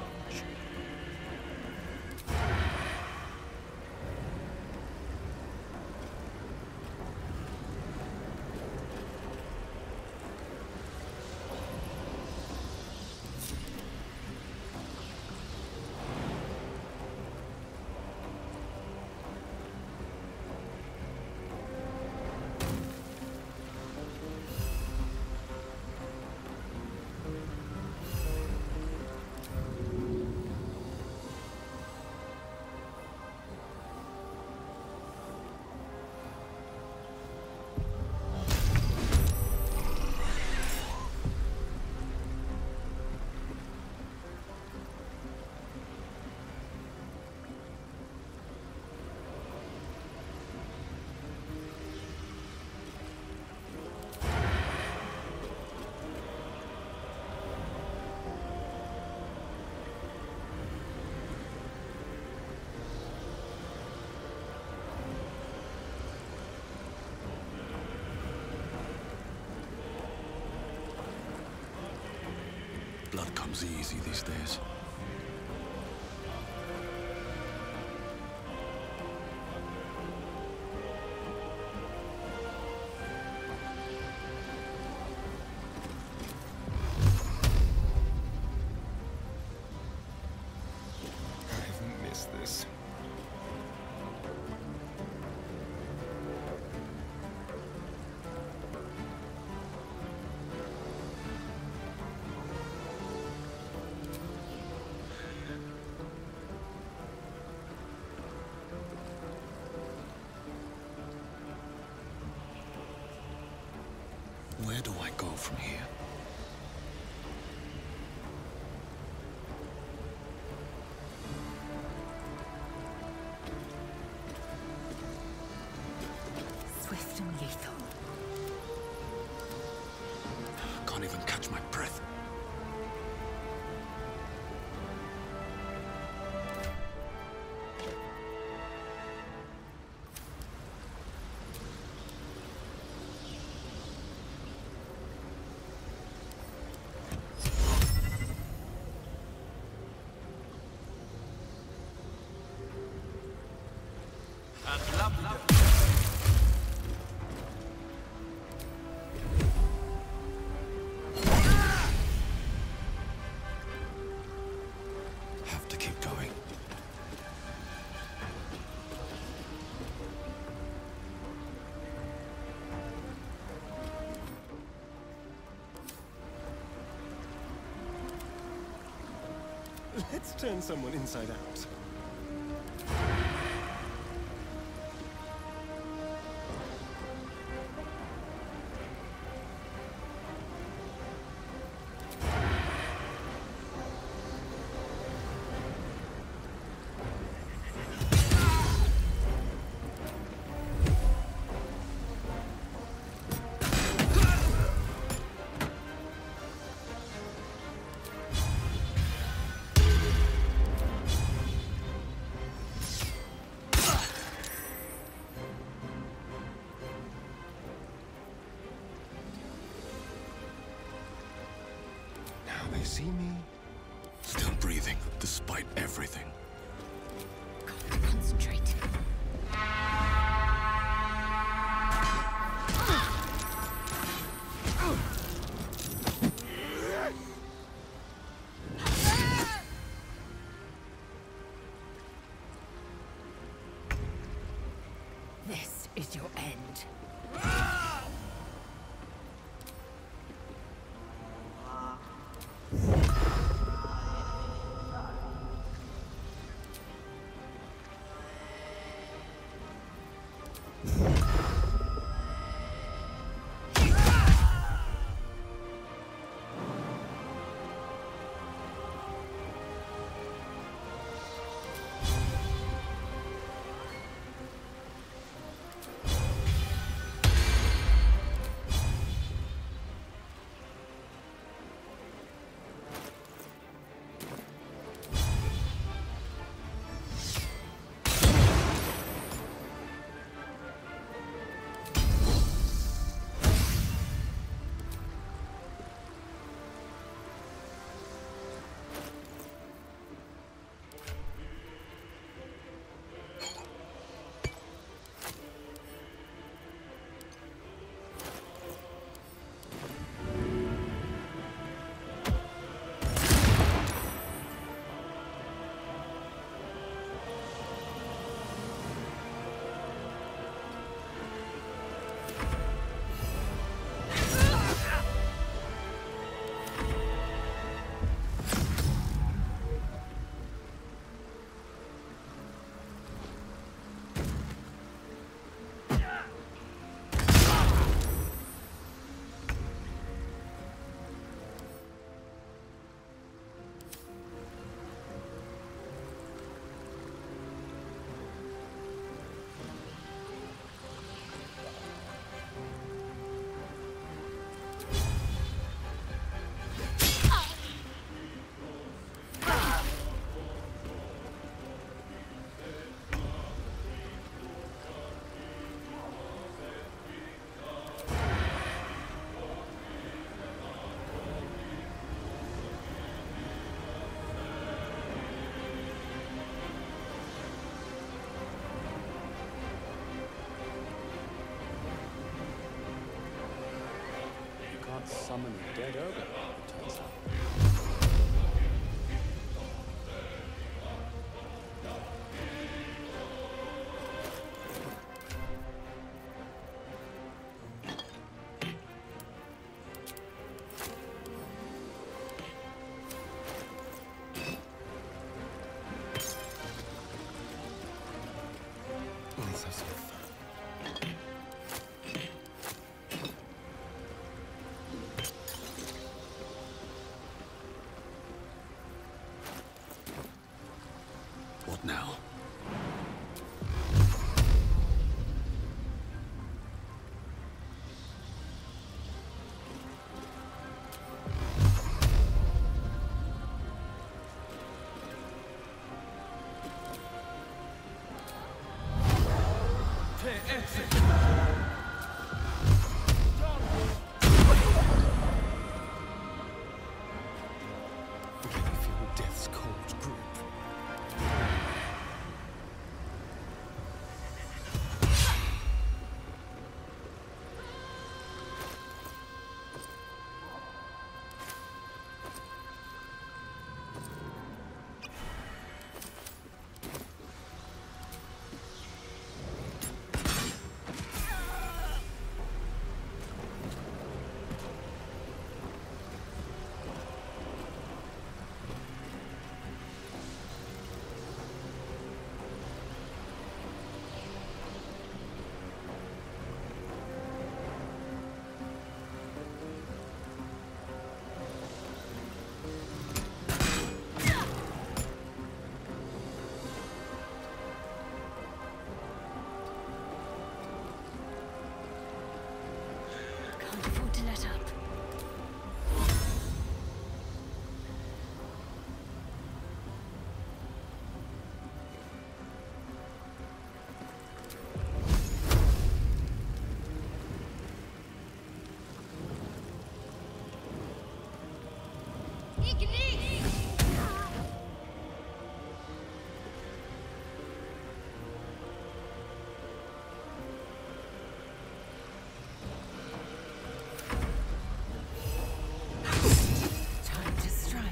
Blood comes easy these days. I've missed this. Where do I go from here? Swift and lethal. Can't even catch my breath. Have to keep going. Let's turn someone inside out. They see me. Still breathing, despite everything. Concentrate. This is your end. summon a dead ogre, it turns out. Let's have some fun. What now? Can you feel death's cold grip? Can't afford to let up. Time to strike.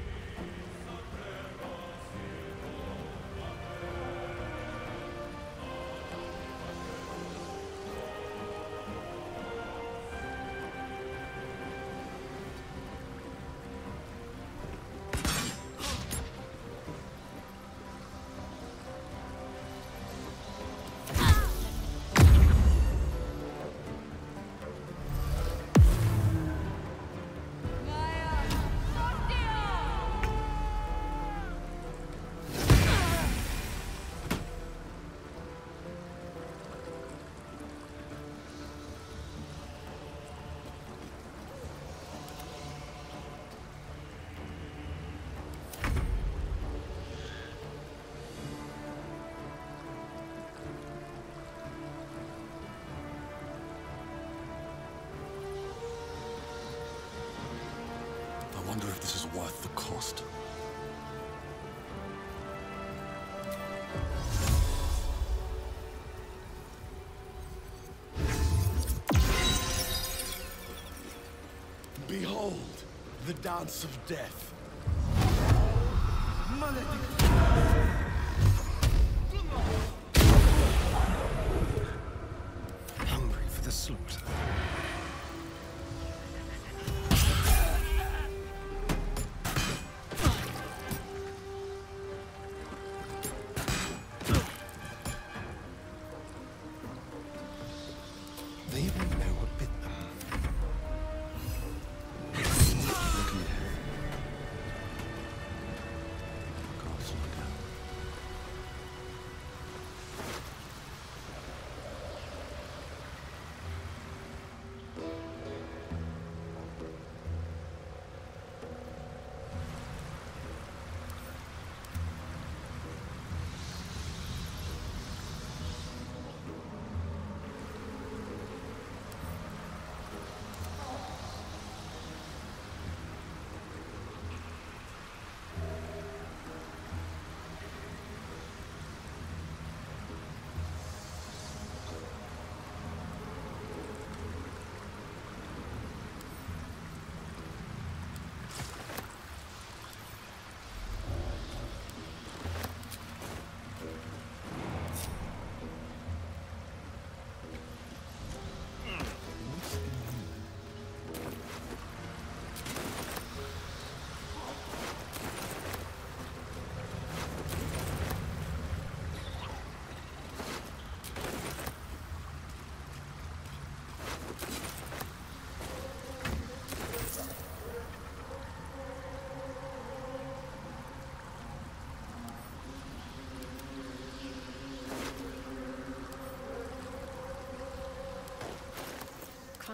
I wonder if this is worth the cost. Behold, the dance of death. Hungry for the slaughter. They even know what bit them. Looking ahead. Castle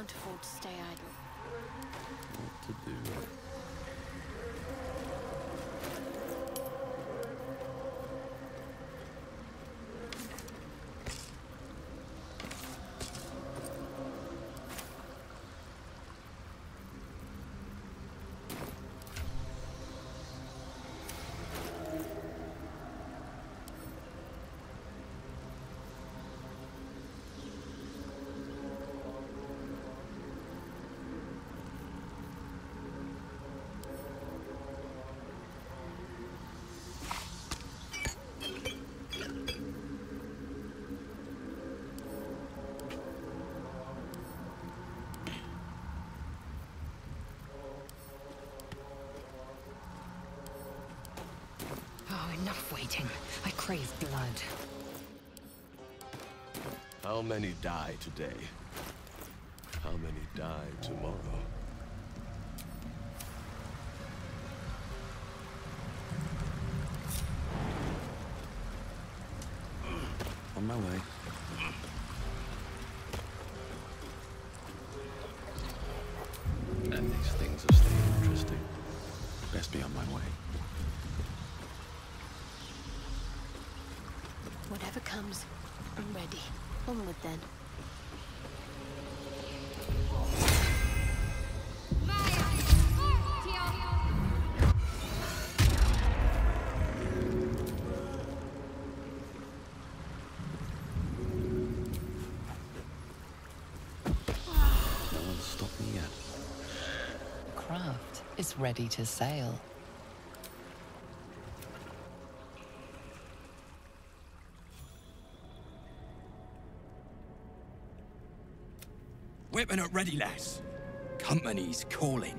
can't afford to stay idle. What to do? Enough waiting. I crave blood. How many die today? How many die tomorrow? On my way. And these things are still interesting. Best be on my way. Whatever comes, I'm ready. Onward then. No one's stopped me yet. Craft is ready to sail. Weapon at ready, lass. Company's calling.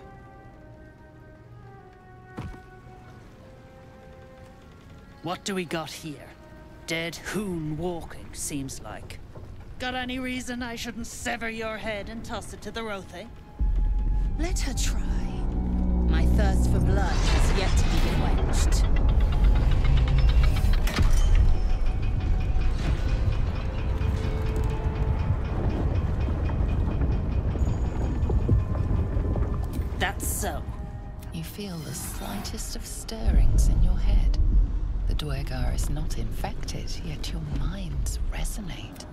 What do we got here? Dead hoon walking, seems like. Got any reason I shouldn't sever your head and toss it to the Rothe? Let her try. My thirst for blood has yet to be quenched. That's so. You feel the slightest of stirrings in your head. The Duergar is not infected, yet your minds resonate.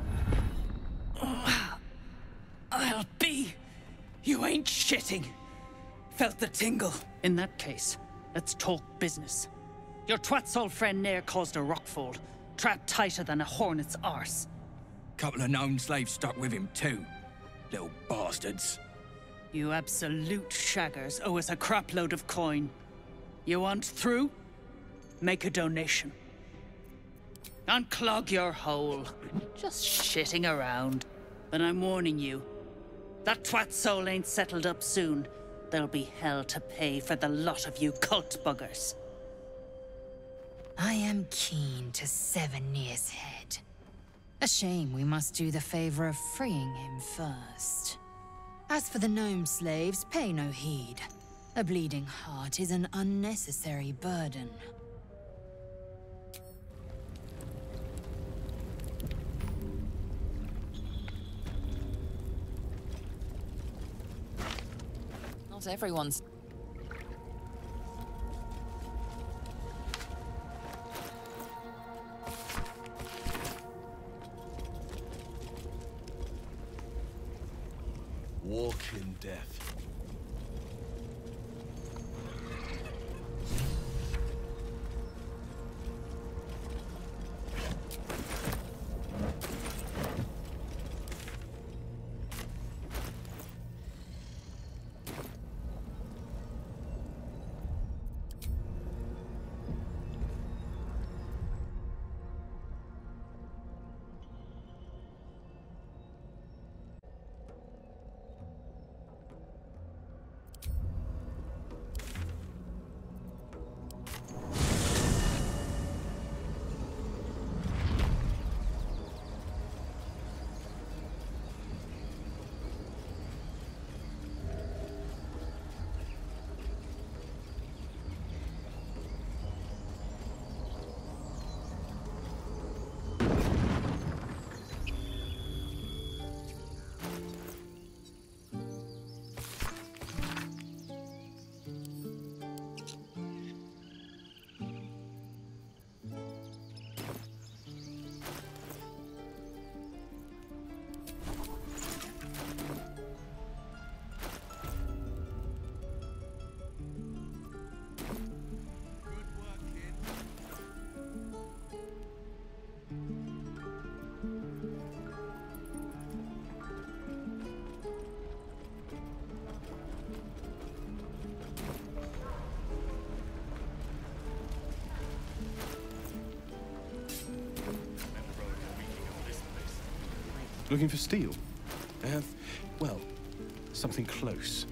I'll be. You ain't shitting. Felt the tingle. In that case, let's talk business. Your twat's old friend Nair caused a rockfall, trapped tighter than a hornet's arse. Couple of known slaves stuck with him too. Little bastards. You absolute shaggers owe us a crapload of coin. You want through? Make a donation. Unclog your hole. Just shitting around. But I'm warning you, that twat soul ain't settled up soon. There'll be hell to pay for the lot of you cult buggers. I am keen to sever Nir's head. A shame we must do the favor of freeing him first. As for the gnome slaves, pay no heed. A bleeding heart is an unnecessary burden. Not everyone's... Walk in death. Looking for steel? I have, well, something close.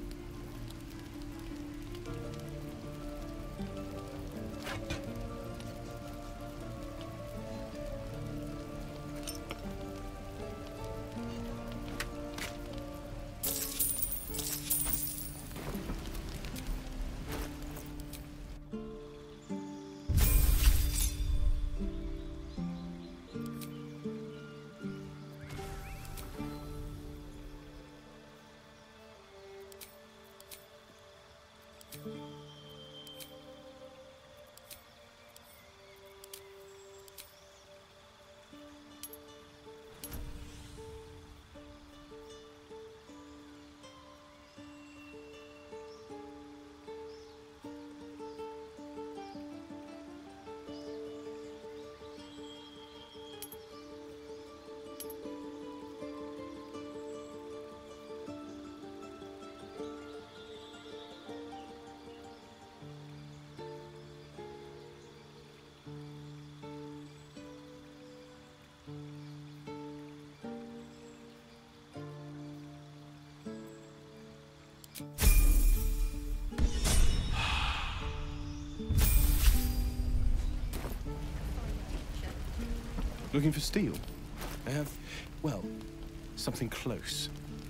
Looking for steel? I have, well, something close.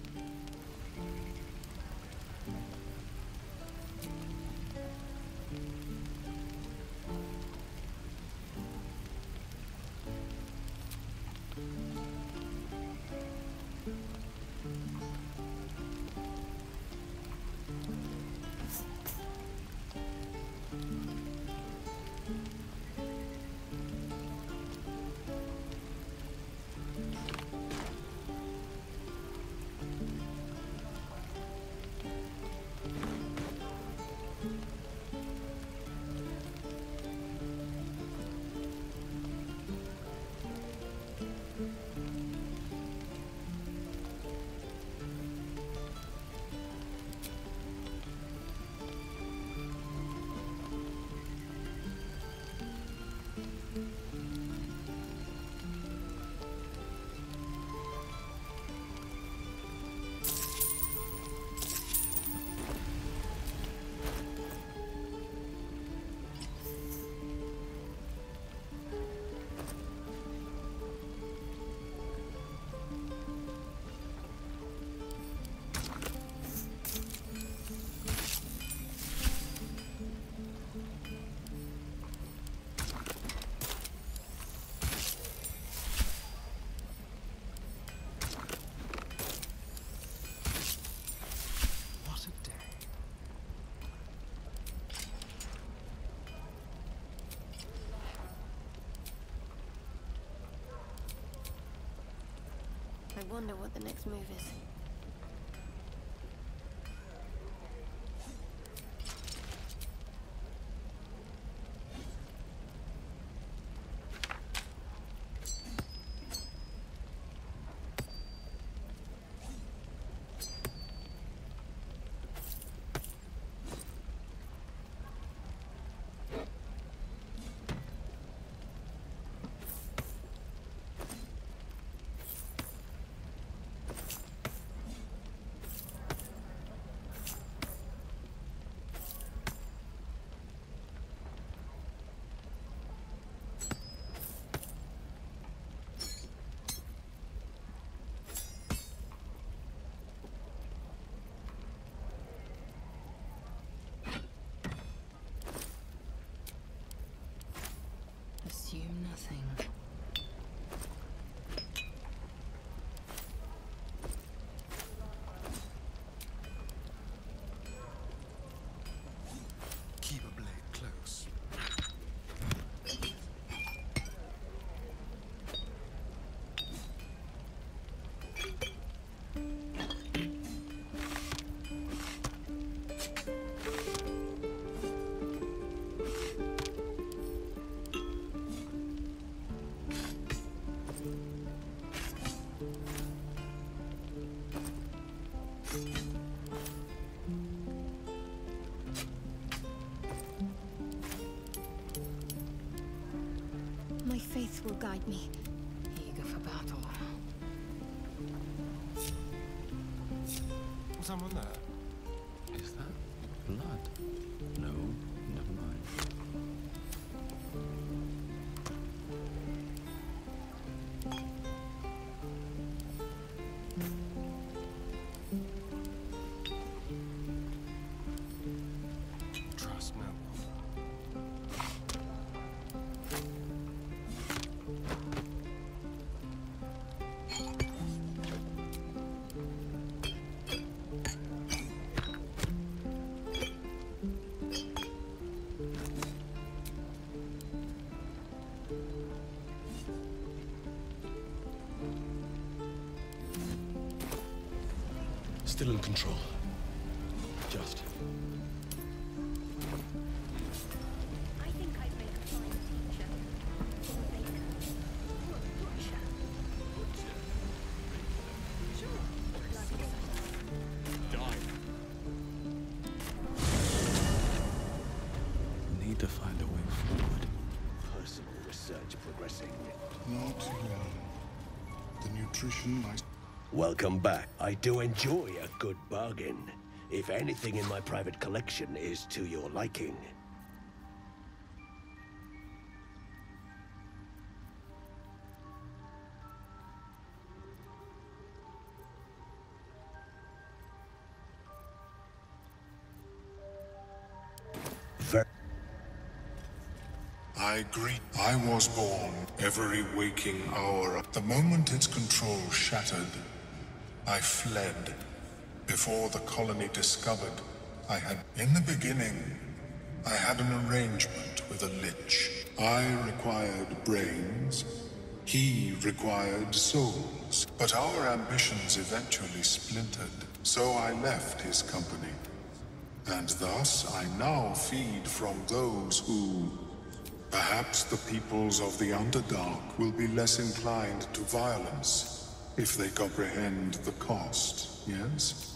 I wonder what the next move is. Assume nothing. Keep a blade close. My faith will guide me. Eager for battle. Someone there. Is that blood? No, never mind. Trust no wolf. Still in control. Just. I think I'd make a fine teacher. Or baker. Or butcher. Butcher? Sure. Bloody Die. Need to find a way forward. Personal research progressing. Not long. The nutrition might... Welcome back. I do enjoy a good bargain. If anything in my private collection is to your liking. Ver- I agree. I was born every waking hour. The moment its control shattered, I fled. Before the colony discovered, I had... In the beginning, I had an arrangement with a lich. I required brains. He required souls. But our ambitions eventually splintered. So I left his company. And thus, I now feed from those who... Perhaps the peoples of the Underdark will be less inclined to violence if they comprehend the cost, yes?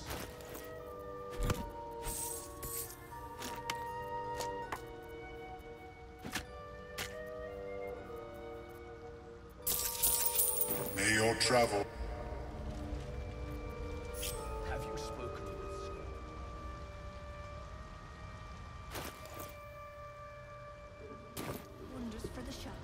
May your travel... Have you spoken with Scott? wonders for the shop.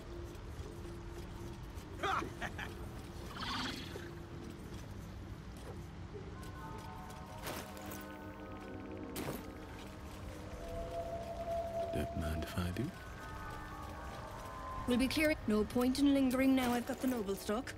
Don't mind if I do. We'll be clearing. No point in lingering now I've got the noble stock.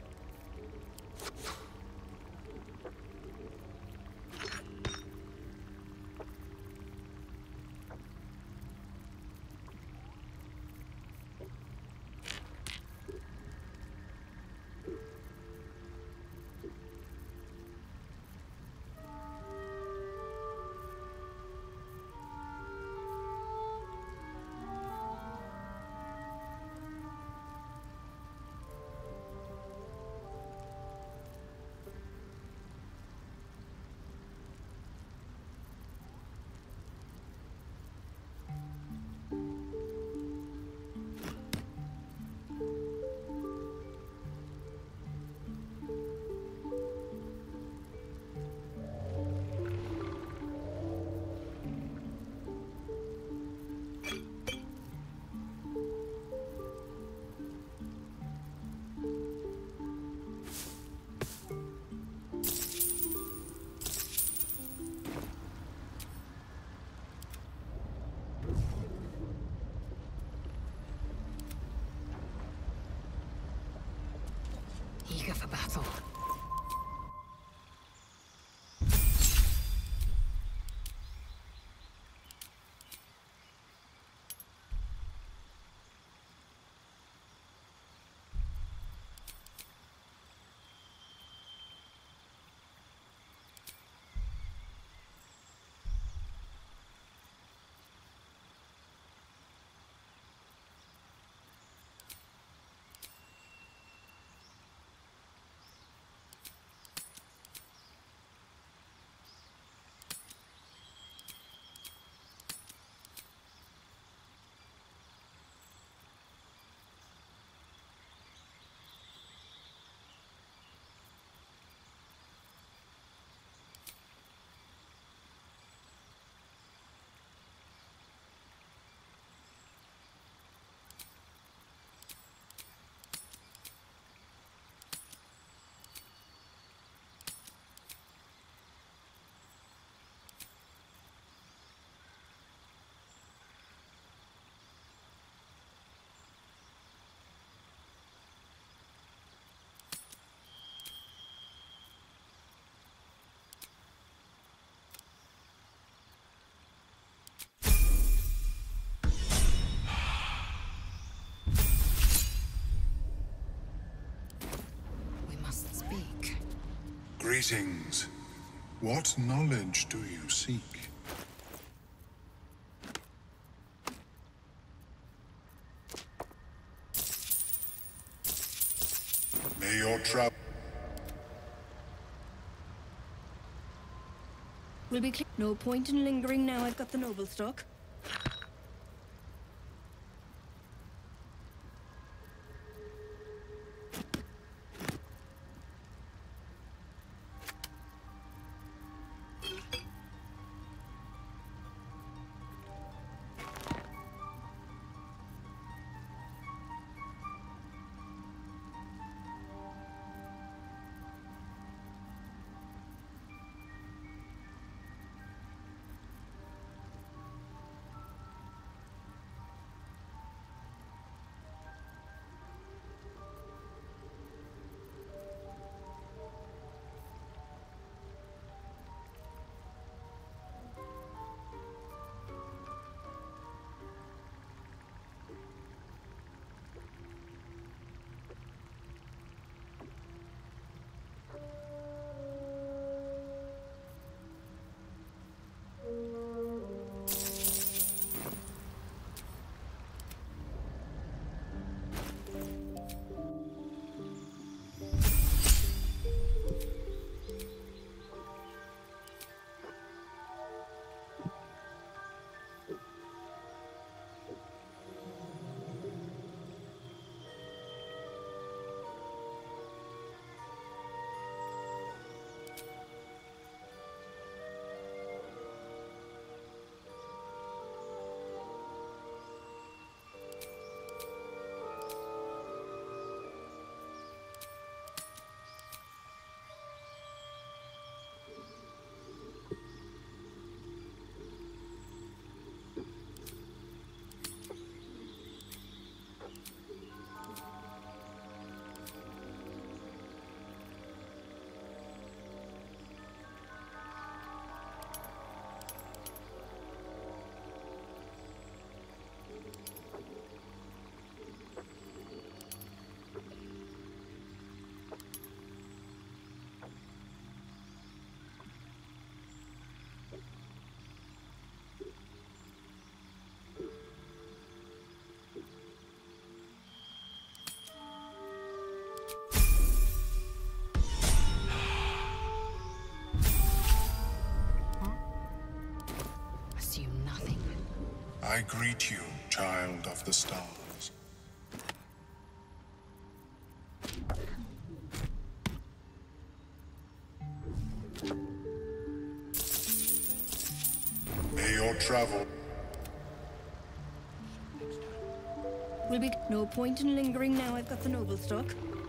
Eager for battle. Greetings. What knowledge do you seek? May your travel... We'll be clear. No point in lingering now I've got the noble stock. I greet you, child of the stars. May your travel... Will be no point in lingering now I've got the noble stock.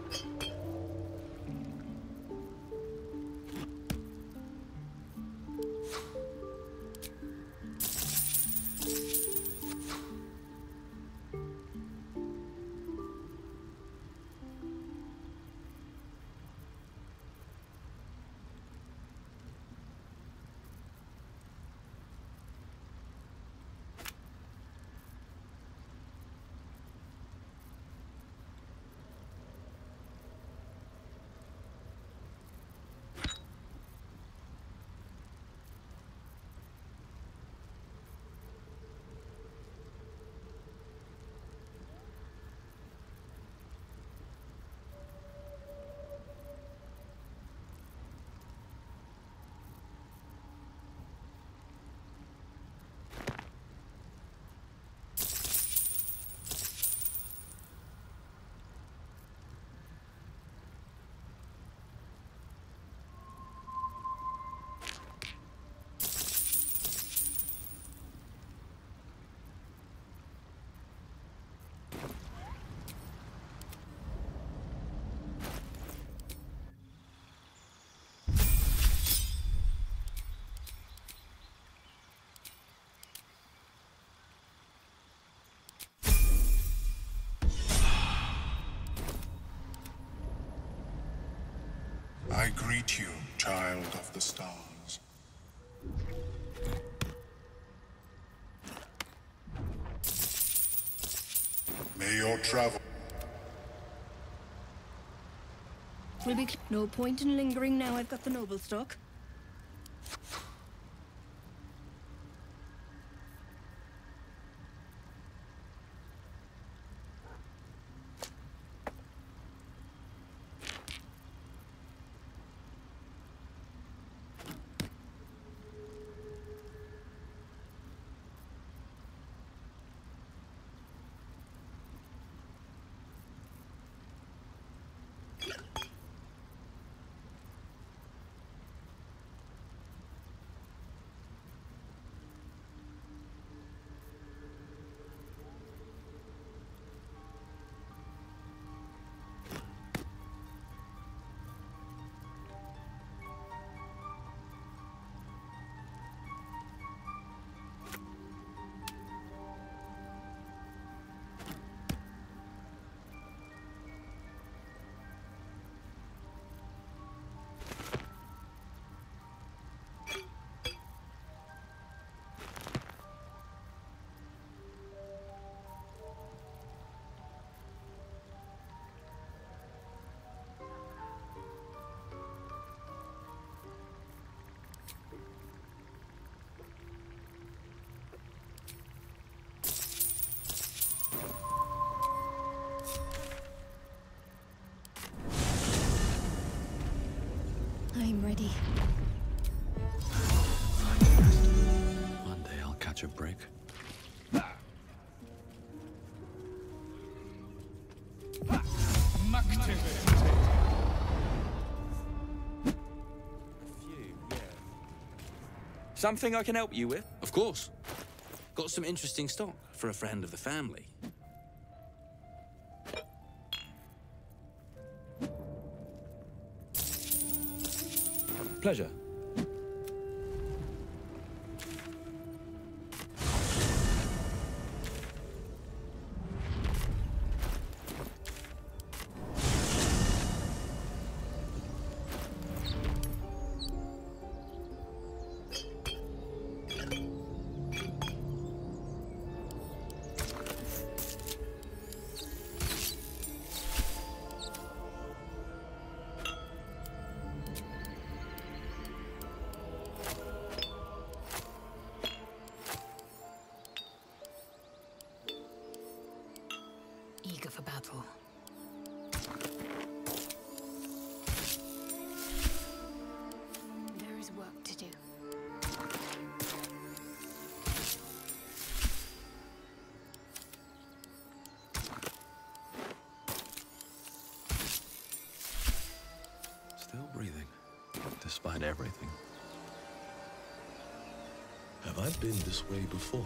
I greet you, child of the stars. May your travel... will be... No point in lingering now I've got the noble stock. I'm ready. One day I'll catch a break. Something I can help you with? Of course. Got some interesting stock for a friend of the family. Pleasure. Eager for battle. There is work to do. Still breathing, despite everything. Have I been this way before?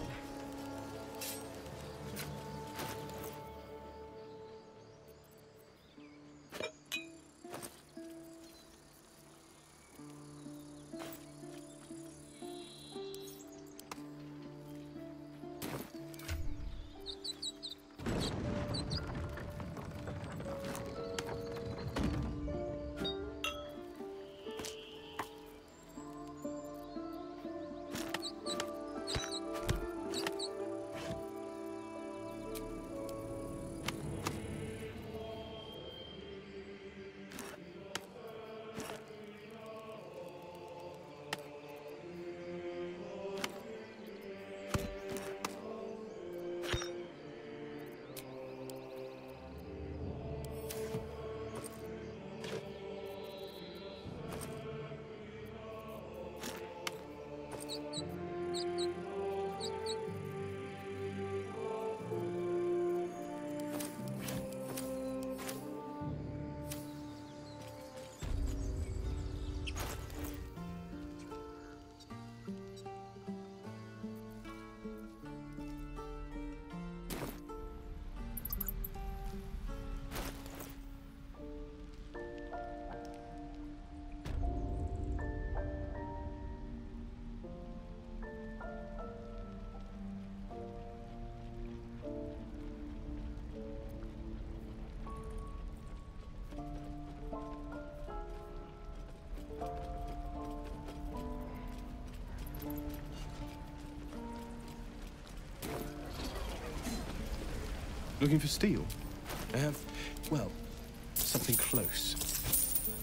Looking for steel? I have, well, something close.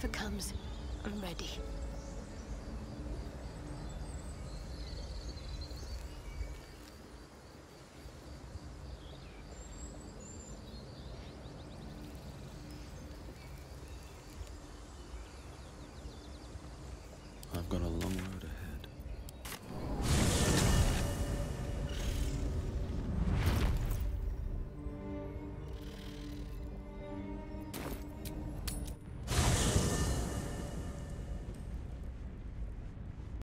comes, I'm ready.